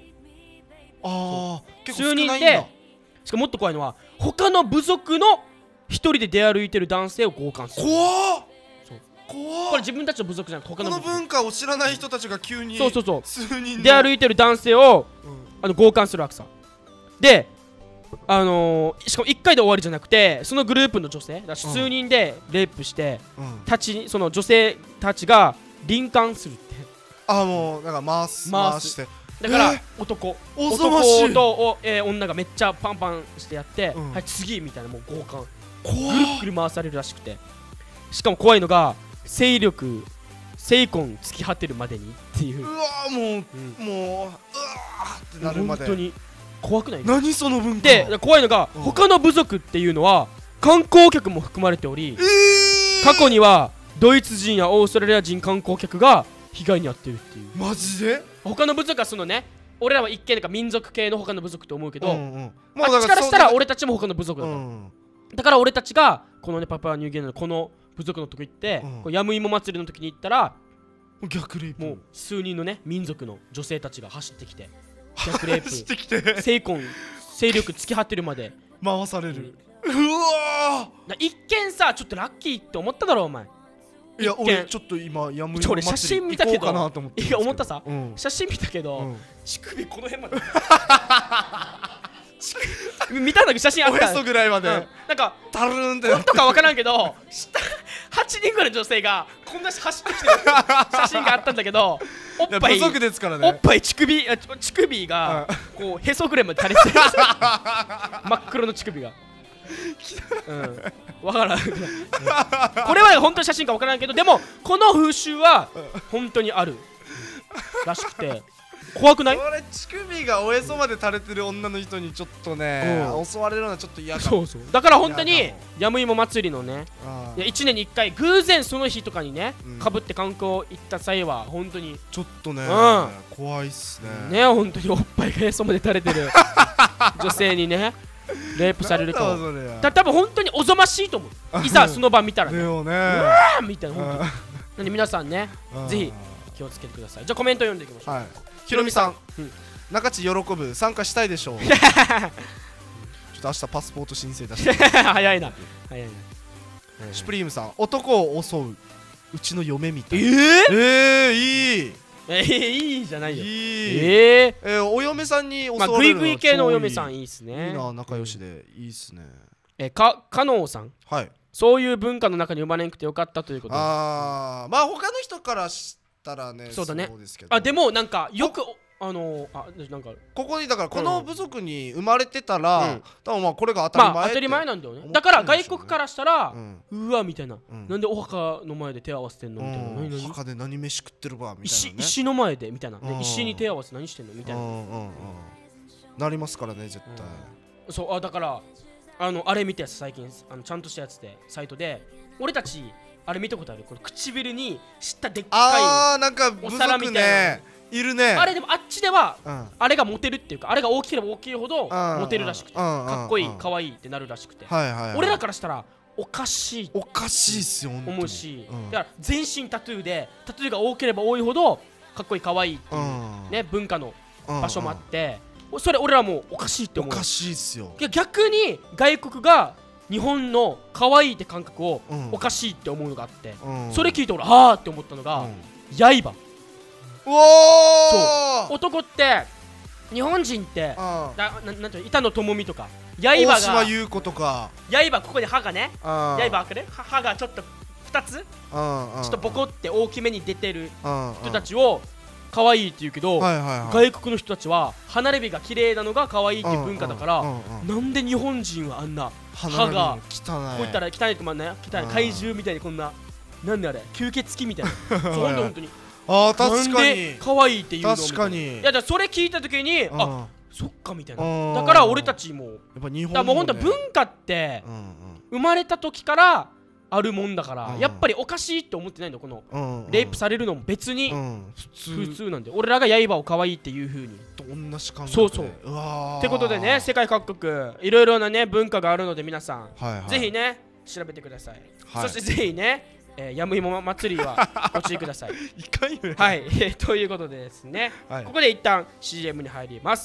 結構少ないんだ。 しかももっと怖いのは他の部族の一人で出歩いてる男性を強姦する。 怖っ。 これ自分たちの部族じゃなくて他の部族。 この文化を知らない人たちが急に数人で歩いてる男性を強姦するわけさ。でしかも1回で終わりじゃなくて、そのグループの女性数人でレイプしてその女性たちが輪姦するって。 もうなんか回して、 だから男と女がめっちゃパンパンしてやって、はい次みたいな、もう強姦ぐるっくる回されるらしくて、しかも怖いのが精婚尽き果てるまでにっていう。 うわもううわってなるまで。 本当に怖くない？ 何その文化で怖いのが他の部族っていうのは観光客も含まれており、過去にはドイツ人やオーストラリア人観光客が被害に遭ってるっていう。 マジで？ 他の部族はそのね、俺らは一見なんか民族系の他の部族と思うけど、あっちからしたら俺たちも他の部族だから、だから俺たちがこのねパプアニューギニアのこの部族のとこ行って、ヤムイモ祭りの時に行ったら逆レイプ、 もう数人のね民族の女性たちが走ってきて逆レイプしてきて精魂勢力突き果てるまで回される、うわ一見さちょっとラッキーって思っただろお前。 いや俺ちょっと今やむ俺写真見たけどかなと思っていや思ったさ、写真見たけど、乳首この辺まで見たんだけど写真あった。 おへそぐらいまで、 なんかタルーンって本当か分からんけど下8人ぐらいの女性がこんな走ってきてる写真があったんだけど、おっぱい部族ですからね、 おっぱい乳首がこうへそぐらいまで垂れてる真っ黒の乳首が分からんこれは本当に写真か分からんけど、でもこの風習は本当にあるらしくて怖くない？ 俺乳首がおへそまで垂れてる女の人にちょっとね襲われるのはちょっと嫌だ。 そうそう、だから本当にやむいも祭りのね、1年に1回偶然その日とかにねかぶって観光行った際は本当にちょっとね怖いっすね。 本当におっぱいがへそまで垂れてる女性にねレイプされると多分本当におぞましいと思う。いざその場見たらね、うわーみたいな。なんで皆さんねぜひ気をつけてください。じゃあコメント読んでいきましょう。 ひろみさん、中地喜ぶ参加したいでしょうちょっと明日パスポート申請出して早いな早いな。 シュプリームさん、男を襲ううちの嫁みたい。いいいいじゃないよ。 お嫁さんに襲われるのはグイグイ系のお嫁さんいいっすね。 いいな、仲良しでいいっすね。 かのうさん、 はい、 そういう文化の中に生まれなくてよかったということ。 まあ他の人からしたらね、 そうだね。 ですけど、 でもなんかよくなんかここにだからこの部族に生まれてたら多分まあこれが当たり前、 当たり前なんだよね。だから外国からしたらうわみたいな、なんでお墓の前で手合わせてんのみたいな、 お墓で何飯食ってるかみたいな、 石の前でみたいな、石に手合わせ何してんのみたいななりますからね絶対。 そうだからあれ見たやつ最近ちゃんとしたやつでサイトで俺たちあれ見たことある。この唇にしたでっかいなんか部族ねいるね。 あれでもあっちではあれがモテるっていうか、あれが大きければ大きいほどモテるらしくて、かっこいいかわいいってなるらしくて、俺らからしたらおかしいっすよ思うし、だから全身タトゥーでタトゥーが多ければ多いほどかっこいいかわいいっていうね文化の場所もあって、それ俺らもおかしいって思う。 おかしいっすよ。 逆に外国が日本の可愛いって感覚をおかしいって思うのがあって、それ聞いて俺あーって思ったのが刃。そう男って日本人ってなんていう板野友美とか刃が大島優子とか刃ここに歯がね刃開くね、歯がちょっと2つちょっとボコって大きめに出てる人たちを可愛いって言うけど、外国の人たちは歯並びが綺麗なのが可愛いっていう文化だから、なんで日本人はあんな歯がこういったら汚いとまんない汚い怪獣みたいにこんななんであれ吸血鬼みたいなそう本当に確かになんで可愛いっていうの確かに。 いやだそれ聞いた時にそっかみたいな。だから俺たちもやっぱ日本だもう本当文化って生まれた時からあるもんだから、やっぱりおかしいって思ってないんだ。このレイプされるのも別に普通なんで、俺らが刃を可愛いっていう風に同じ感覚で。 そうってことでね、世界各国いろいろなね文化があるので皆さんぜひね調べてください。そしてぜひねやむいも祭りはご注意ください。はい、ということでですね、ここで一旦 CM に入ります。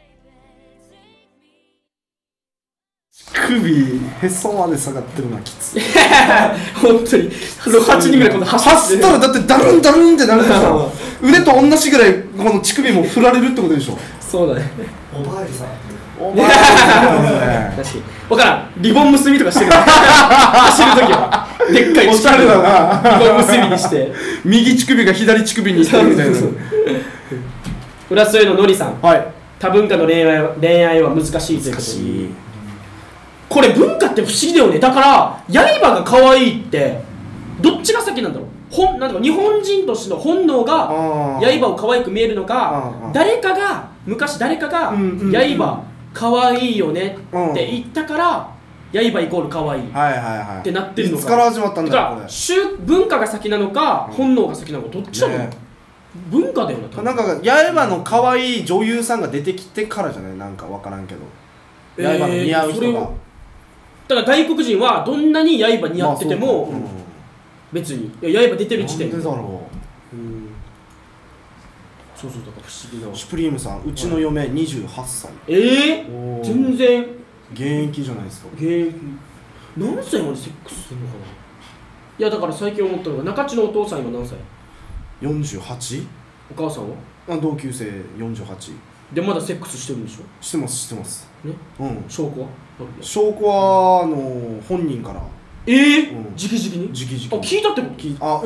首へそまで下がってるのはきつい本当に8人ぐらいこの走ったらだってダルンダルンってなるでしょ腕と同じぐらいこの乳首も振られるってことでしょ。 そうだね。 おばありさんお前ら確かに分からん、リボン結びとかしてる走るときはでっかいおしゃれだなリボン結びにして右乳首が左乳首にしてるみたいな。 浦添ののりさん、 はい、 多文化の恋愛は難しいということで、これ文化って不思議だよね。だから刃が可愛いってどっちが先なんだろう。なんか日本人としての本能が刃を可愛く見えるのか、昔誰かが刃可愛いよねって言ったから刃イコール可愛いってなってるのか。 いつから始まったんだろう。 だから文化が先なのか本能が先なのかどっちだろう。文化だよね。 なんか刃の可愛い女優さんが出てきてからじゃない。なんか分からんけど刃の似合う人が。 だから外国人はどんなに刃似合ってても別に刃出てる時点で。 なんでだろう。 そうそう、だから不思議な。 シュプリームさん、うちの嫁28歳。 全然現役じゃないですか。 現役。何歳までセックスするのかな。いやだから最近思ったのが、中地のお父さん今何歳？ 48？ お母さんは？ 同級生48。 でまだセックスしてるんでしょ？ してますね。うん。 証拠は？ 証拠は本人から。 直々に？ 直々に。 あ、聞いたってこと？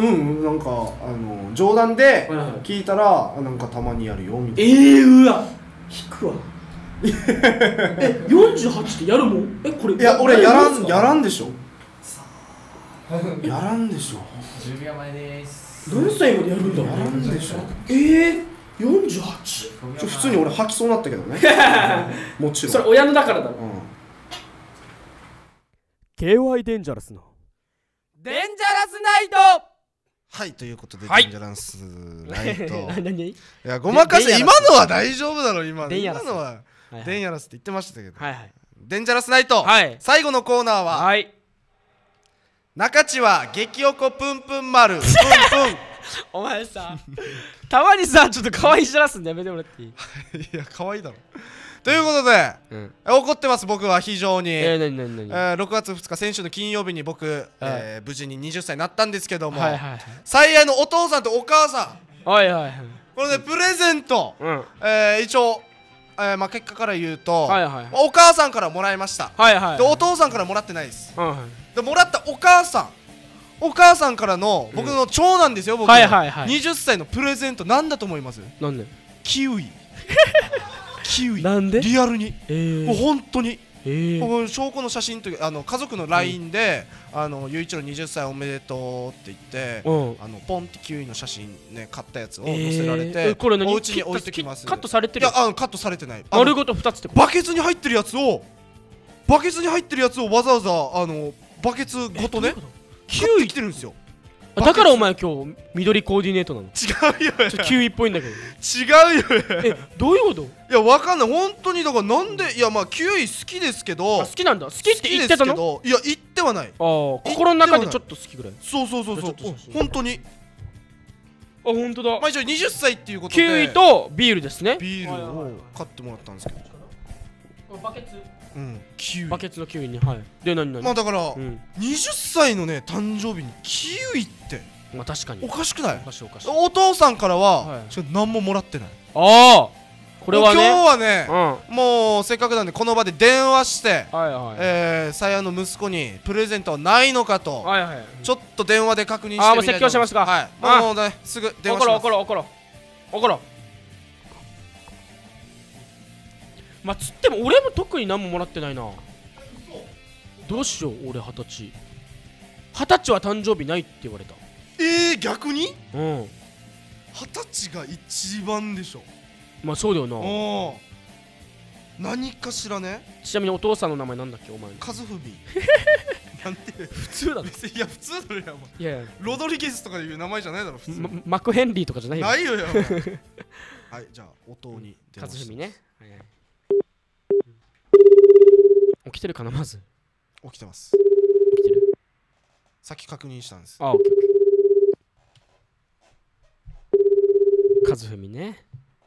なんか冗談で聞いたら、なんかたまにやるよみたいな。 うわ、引くわ。48ってやるもん？これ。 いや、俺やらんでしょ。やらんでしょ。 10秒前です。 何歳までやるんだろう。 やらんでしょ。 48？ 普通に俺吐きそうになったけどね。もちろん。 それ親のだからだろ。 KY デンジャラスのデンジャラスナイト。 はい、ということで、 はい、 デンジャラスナイト。 何？ いや、ごまかせ。今のは大丈夫だろ。今のはデンヤラスって言ってましたけど。デンジャラスナイト。最後のコーナーは、中地は激おこぷんぷん丸。ぷんぷん。 お前さ、たまにさ、ちょっと可愛いじらすんでやめてもらっていい？ いや、可愛いだろ。ということで、怒ってます。僕は非常に。6月2日、先週の金曜日に僕、無事に20歳になったんですけども、最愛のお父さんとお母さん、これでプレゼント、一応、結果から言うと、お母さんからもらいました。で、お父さんからもらってないです。で、もらったお母さんからの僕の長男ですよ。僕20歳のプレゼント、なんだと思います？キウイ。 なんで？ リアルに、もう本当に、証拠の写真という家族の LINE で雄一郎20歳おめでとうって言ってポンってキウイの写真ね、買ったやつを載せられて、 これ何？ お家に置いてきます。 カットされてる？ いや、カットされてない。 丸ごと2つってバケツに入ってるやつをわざわざバケツごとねキウイ来てるんですよ。 だからお前今日緑コーディネートなの？ 違うよ。 キウイっぽいんだけど。 違うよ。 どういうこと？ いや、わかんない。本当にだからなんで、いや、まあキウイ好きですけど。 好きなんだ。好きって言ってたの？ いや、言ってはない。 心の中でちょっと好きぐらい。 そう本当に。 本当だ。 まあ一応20歳っていうことでキウイとビールですね。 ビールを買ってもらったんですけど。 バケツ。 キウイ。 バケツのキウイに。で、何？ まあだから20歳のね、誕生日にキウイってまあ確かにおかしくない？ おかしい。 お父さんからは何ももらってない。 これはね、 今日はね、もうせっかくなんでこの場で電話して最愛の息子にプレゼントはないのかとちょっと電話で確認してみたいと思います。 もう説教しますか？ もうね、すぐ電話します。 怒ろう。まあつっても俺も特に何ももらってないな。どうしよう。俺20歳は誕生日ないって言われた。 逆に20歳が一番でしょ。 まあそうだよな。 何かしらね。 ちなみにお父さんの名前なんだっけ？お前カズフミ。なんて普通だろ。 いや、普通だろ。いやロドリゲスとかいう名前じゃないだろ普通。 マクヘンリーとかじゃないよ。 ないよ。はい、じゃあ音にカズフミね。起きてるかな？まず起きてます。 起きてる？ さっき確認したんです。 オッケー。カズフミね。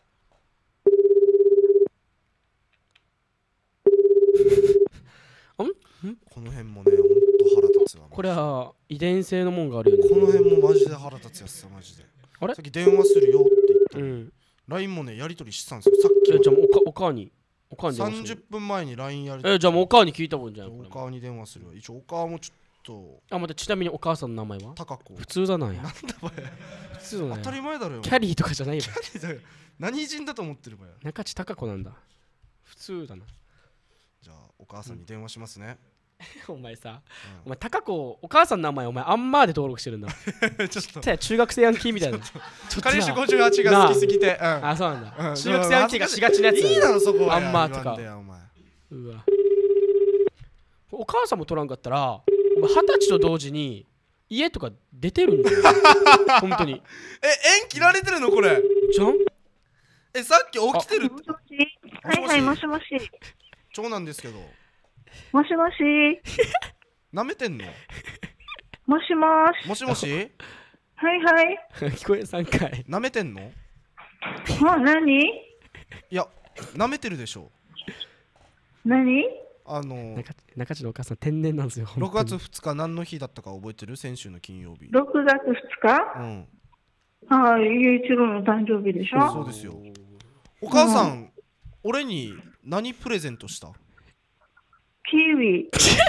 この辺もね、ほんと腹立つわ。 これは遺伝性のもんがあるよね。 この辺もマジで腹立つやつさ、マジで。 あれ？ さっき電話するよって言った。LINE もね、やり取りしてたんですよ。さっき。 じゃあお母に 30分前に LINE やり取り。 じゃあもうお母に聞いたもんじゃん。 お母に電話するわ。一応お母もちょっと。 待って、ちなみにお母さんの名前は？ 高子。 普通だな。 なんだばや。 普通だな。 当たり前だろよ。 キャリーとかじゃないよ。 何人だと思ってるばや。 中地高子なんだ。普通だな。 じゃあお母さんに電話しますね。 お前さ、お前高子、お母さんの名前お前アンマーで登録してるんだ。ちょっと中学生ヤンキーみたいな。 彼氏58が好きすぎて。 あ、そうなんだ。中学生ヤンキーがしがちなやつ。 いいだろそこは。 アンマーとか。うわ。お母さんも取らんかったら、お前20歳と同時に家とか出てるんだよ。本当に。 縁切られてるのこれ。 じゃん？ さっき起きてるって。 はい、もしもし。 長男ですけど。 もしもし。 舐めてんの？ もしもし。 もしもし。 はいはい。 聞こえ3回。 舐めてんの？ 何？ いや、舐めてるでしょ。 何？ 中地のお母さん天然なんですよ。 6月2日何の日だったか覚えてる？先週の金曜日。 6月2日？ うん。 はい、雄一郎の誕生日でしょ。 そうですよ。お母さん、俺に何プレゼントした？ キウイ。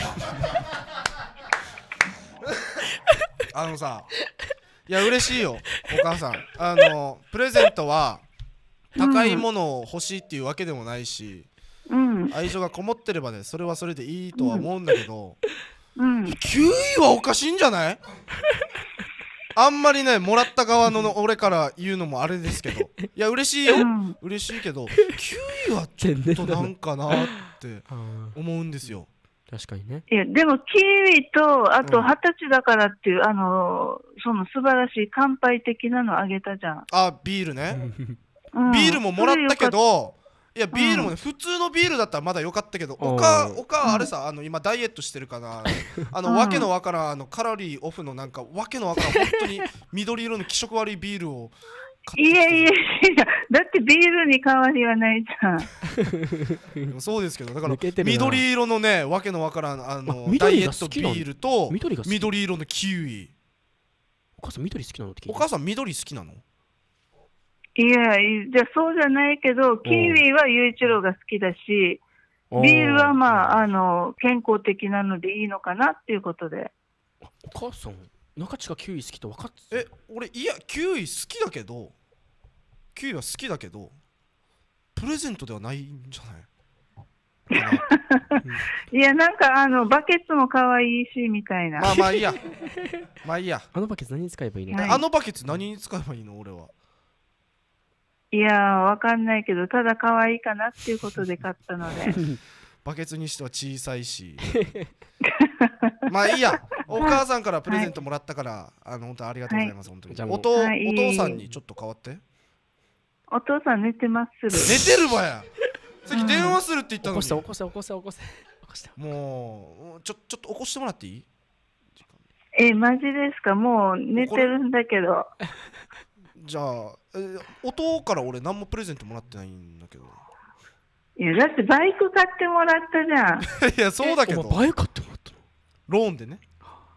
さ、いや嬉しいよお母さん。プレゼントは高いものを欲しいっていうわけでもないし、愛情がこもってればね、それはそれでいいとは思うんだけど、キウイはおかしいんじゃない？あんまりね、もらった側の俺から言うのもあれですけど、いや嬉しいよ、嬉しいけど、キウイはちょっとなんかなって思うんですよ。 確かにね。 いや、でもキウイと、あと20歳だからっていう、その素晴らしい乾杯的なのあげたじゃん。 あ、ビールね。ビールももらったけど、いや、ビールもね、普通のビールだったらまだよかったけど、おかあれさ、今ダイエットしてるかな、わけのわからん、カロリーオフのなんか、わけのわからん、本当に緑色の気色悪いビールを買ってきて。 いや、だってビールに変わりはないじゃん。そうですけど、だから緑色のね、わけのわからん、ダイエットビールと緑色のキウイ。 お母さん緑好きなのって聞いて。 お母さん緑好きなの？ いや、じゃあそうじゃないけど、キウイは雄一郎が好きだし、ビールはまあ、健康的なのでいいのかなっていうことで。 お母さん、中地がキウイ好きって分かって？ 俺、いや、キウイ好きだけど、キウイは好きだけど、プレゼントではないんじゃない？ いや、なんかバケツも可愛いしみたいな。 まあいいや。まあいいや。 あのバケツ何に使えばいいの？ あのバケツ何に使えばいいの？俺は。 いやー、わかんないけど、ただ可愛いかなっていうことで買ったので。 バケツにしては小さいし。まあいいや。お母さんからプレゼントもらったから、本当ありがとうございます。本当に。お父さんにちょっと代わって。 お父さん寝てまする。 寝てるわや。さっき電話するって言ったのに。 起こせ。 もうちょっと起こしてもらっていい？マジですか？もう寝てるんだけど。 じゃあ、音から俺何もプレゼントもらってないんだけど。 いや、だってバイク買ってもらったじゃん。 いや、そうだけど。 バイク買ってもらったの？ ローンでね。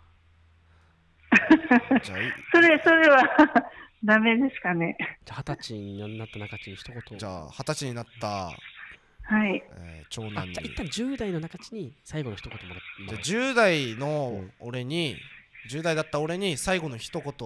じゃあそれはダメですかね。 じゃあ20歳になった中地に一言。 じゃあ20歳になった、 はい、 長男に。 じゃあ一旦10代の中地に最後の一言もらって。 じゃあ10代の俺に、10代だった俺に最後の一言。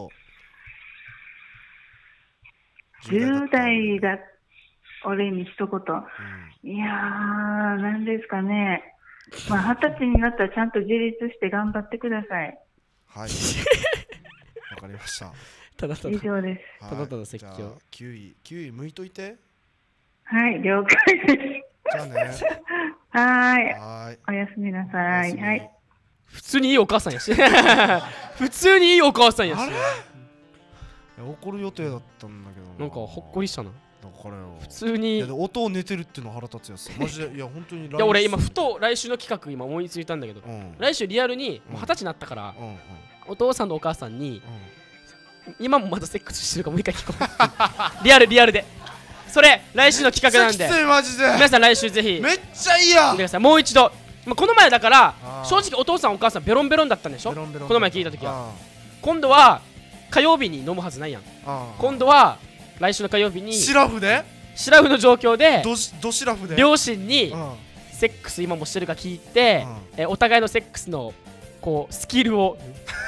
10代だ俺に一言、いやー、なんですかね。まあ20歳になったらちゃんと自立して頑張ってください。 はい。わかりました。 以上です。 ただただ説教。 キウイ剥いといて。 はい、了解です。 じゃあね。 はい。おやすみなさい。はい。 普通にいいお母さんやし。普通にいいお母さんやし。 怒る予定だったんだけどなんかほっこりしたな。 だからよ。 普通に。 いや、音を寝てるっての腹立つやつ。マジで、いや、本当に。いや、俺今ふと来週の企画今思いついたんだけど、来週リアルに20歳になったから、お父さんとお母さんに、今もまだセックスしてるかもう一回聞こう。リアルで。それ来週の企画なんで。 マジで。 皆さん来週ぜひ。 めっちゃいいや。 見てください。もう一度。この前だから正直お父さんお母さんベロンベロンだったんでしょ。この前聞いた時は。今度は火曜日に飲むはずないやん。今度は来週の火曜日にシラフの状況でドシラフで両親にセックス今もしてるか聞いて、お互いのセックスのこうスキルを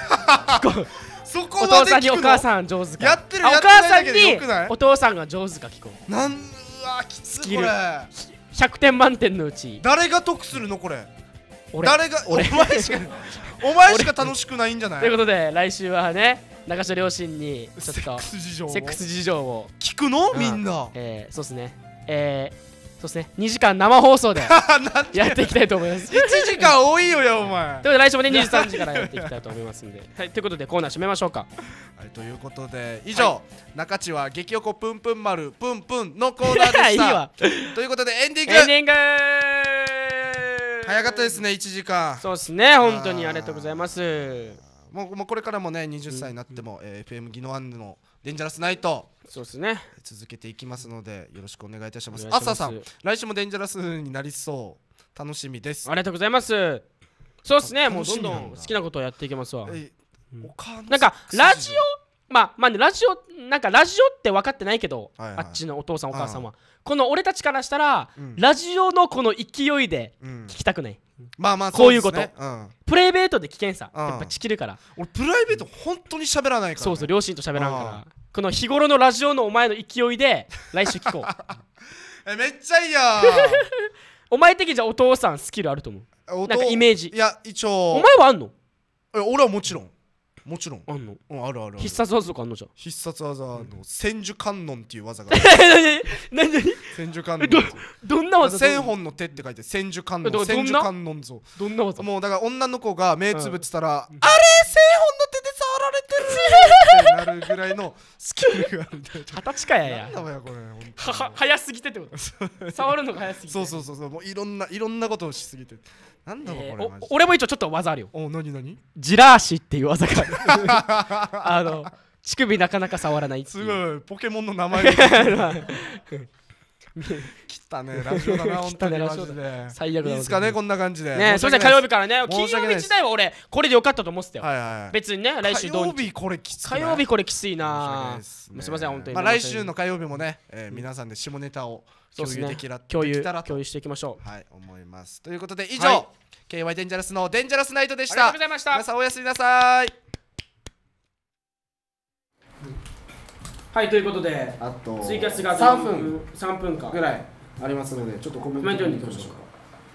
お父さんにお母さん上手か、お母さんにお父さんが上手か聞こう。 うわきついこれ。 100点満点のうち誰が得するのこれ？ 俺お前しか楽しくないんじゃない？ ということで来週はね、中島両親にちょっとセックス事情を聞くのみんな。 そうですね。2時間生放送でやっていきたいと思います。 1時間多いよやお前。 ということで来週もね23時からやっていきたいと思いますんで、はい、ということでコーナー締めましょうか。 はい、ということで以上、中地は激おこぷんぷん丸ぷんぷんのコーナーでした。 いいわ。 ということでエンディング。早かったですね、1時間。 そうですね、本当にありがとうございます。 もうこれからもね20歳になっても、FM ギノワンヌのデンジャラスナイトそうですね続けていきますのでよろしくお願いいたします。あささん来週もデンジャラスになりそう楽しみです。 ありがとうございます。そうですねもうどんどん好きなことをやっていきますわ。なんかラジオまあねラジオなんかラジオって分かってないけど、あっちのお父さんお母さんはこの俺たちからしたら、ラジオのこの勢いで聞きたくない、 まあこういうこと、プライベートで危険さ、やっぱちきるから。 俺プライベート本当に喋らないから、 そうそう両親と喋らんから、この日頃のラジオのお前の勢いで来週聞こうめっちゃいいやお前的にじゃお父さんスキルあると思う。なんかイメージ。 いや一応お前はあんの？ 俺はもちろんあんの、あるある。 必殺技とかあんのじゃん。 必殺技の千手観音っていう技が何千手観音どんな技？ 千本の手って書いて千手観音千手観音像。 どんな技？ もうだから女の子が目つぶってたらあれ千本の手で触られてるってなるぐらいのスキルがあるんだよ。 20歳かやなんだよこれ早すぎてってこと触るのが早すぎて。 そうもういろんなことをしすぎてなんだろうこれマジで。 俺も一応ちょっと技あるよ。 何ジラーシっていう技がある乳首なかなか触らないっていう。 すごいポケモンの名前が汚ねラジオだな本当にマジで。 最悪だ。 いいですかねこんな感じで。 ねそして火曜日からね金曜日自体は俺これでよかったと思ってたよ。別にね来週火曜日これきつい。 火曜日これきついな。すみません本当に。 来週の火曜日もね皆さんで下ネタを共有できたら共有していきましょう。はい思います。ということで以上 KY デンジャラスのデンジャラスナイトでした。 ありがとうございました。 皆さんおやすみなさい。 はいということであとツイキャスが3分間ぐらいありますのでちょっとコメント読んでいきましょうか。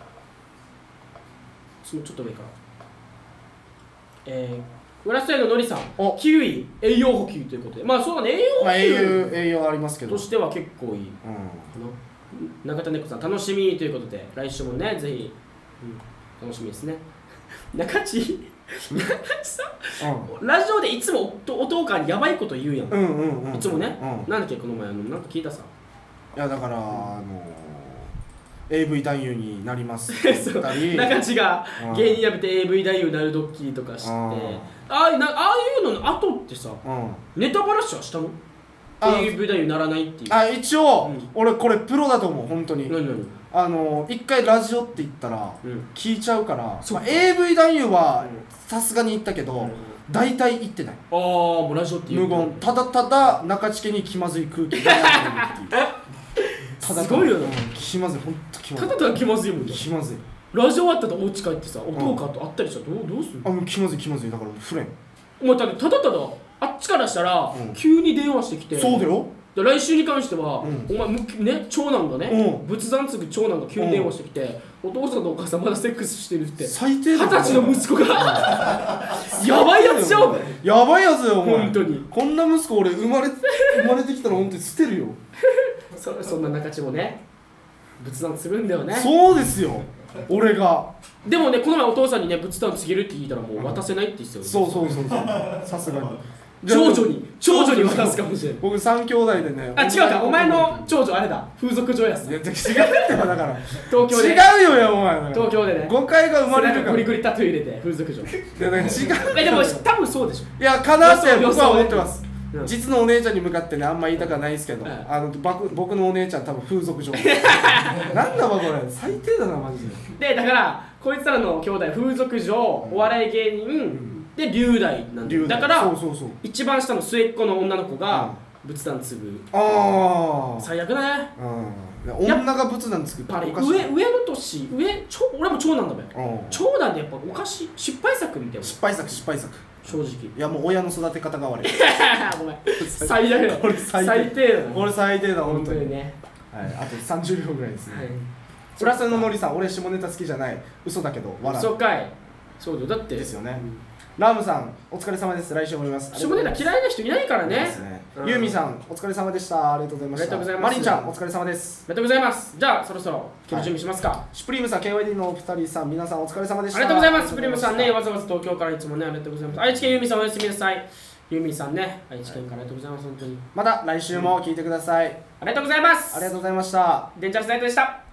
ちょっと上から浦添ののりさんキウイ栄養補給ということでまあそうだね栄養ありますけどとしては結構いいかな。中田猫さん楽しみということで来週もねぜひ楽しみですね。中地さラジオでいつもお父かにやばいこと言うやんいつもね。なんだっけこの前なんか聞いたさ。 いやだからAV 男優になりますって言ったり中地が芸人やめて AV 男優になるドッキリとかしてああいうのの後ってさネタバラシはしたの？ AV 男優にならないっていう。 一応俺これプロだと思う本当に。一回ラジオって言ったら聞いちゃうから、AV 男優はさすがに言ったけど大体言ってない。 もうラジオって無言ただ中地家に気まずい空気が流れてるっていうすごいよな。 気まずいほんと気まずい。 ただ気まずいもんね。 気まずい。 ラジオ終わったらお家帰ってさお父かと会ったりしたらどうする？ もう気まずいだからフレン。 お前ただあっちからしたら急に電話してきて。 そうだよ。 来週に関しては、お前ね長男がね、仏壇継ぐ長男が急に電話してきて、お父さんとお母さんまだセックスしてるって。 最低だ。 20歳の息子がやばいやつじゃん。 やばいやつよお前。 本当に。 こんな息子俺生まれてきたら本当に捨てるよ。 そんな中地もね仏壇継ぐんだよね。 そうですよ。俺がでもねこの前お父さんにね仏壇継げるって聞いたらもう渡せないって言ってたよ。 そうさすがに長女に渡すかもしれない。 僕3兄弟でね。 違うかお前の長女あれだ風俗嬢やす。 違うってばだから東京で違うよお前。 東京でね誤解が生まれるからグリグリタトゥー入れて風俗嬢。 いやだから違う。 でも多分そうでしょ。 いやかなって僕は思ってます。実のお姉ちゃんに向かってねあんま言いたくはないですけど僕のお姉ちゃん多分風俗嬢。なんだわこれ最低だなマジで。だからこいつらの兄弟風俗嬢お笑い芸人で龍大なんだよ。だから一番下の末っ子の女の子が仏壇継ぐ。最悪だね。 女が仏壇継ぐって上の年俺も長男だべ。長男でやっぱおかしい失敗作みたいな。 失敗作正直。いやもう親の育て方が悪い。 ごめん最悪だ。 俺最低だ。俺最低だ本当にね。あと30秒ぐらいですね。プラスののりさん俺下ネタ好きじゃない嘘だけど笑う。 そうかい。そうだってですよね。ラムさんお疲れ様です。来週もいます。 下ネタ嫌いな人いないからね。 ユーミさんお疲れ様でした。ありがとうございました。マリンちゃんお疲れ様です。 ありがとうございます。じゃあそろそろ今日準備しますか。 シュプリームさん KYD のお二人さん皆さんお疲れ様でした。 ありがとうございます。シュプリームさんねわざわざ東京からいつもねありがとうございます。愛知県ユーミさんおやすみなさい。ユーミさんね愛知県からありがとうございます本当に。 また来週も聞いてください。 ありがとうございます。 ありがとうございました。 デンジャラスナイトでした。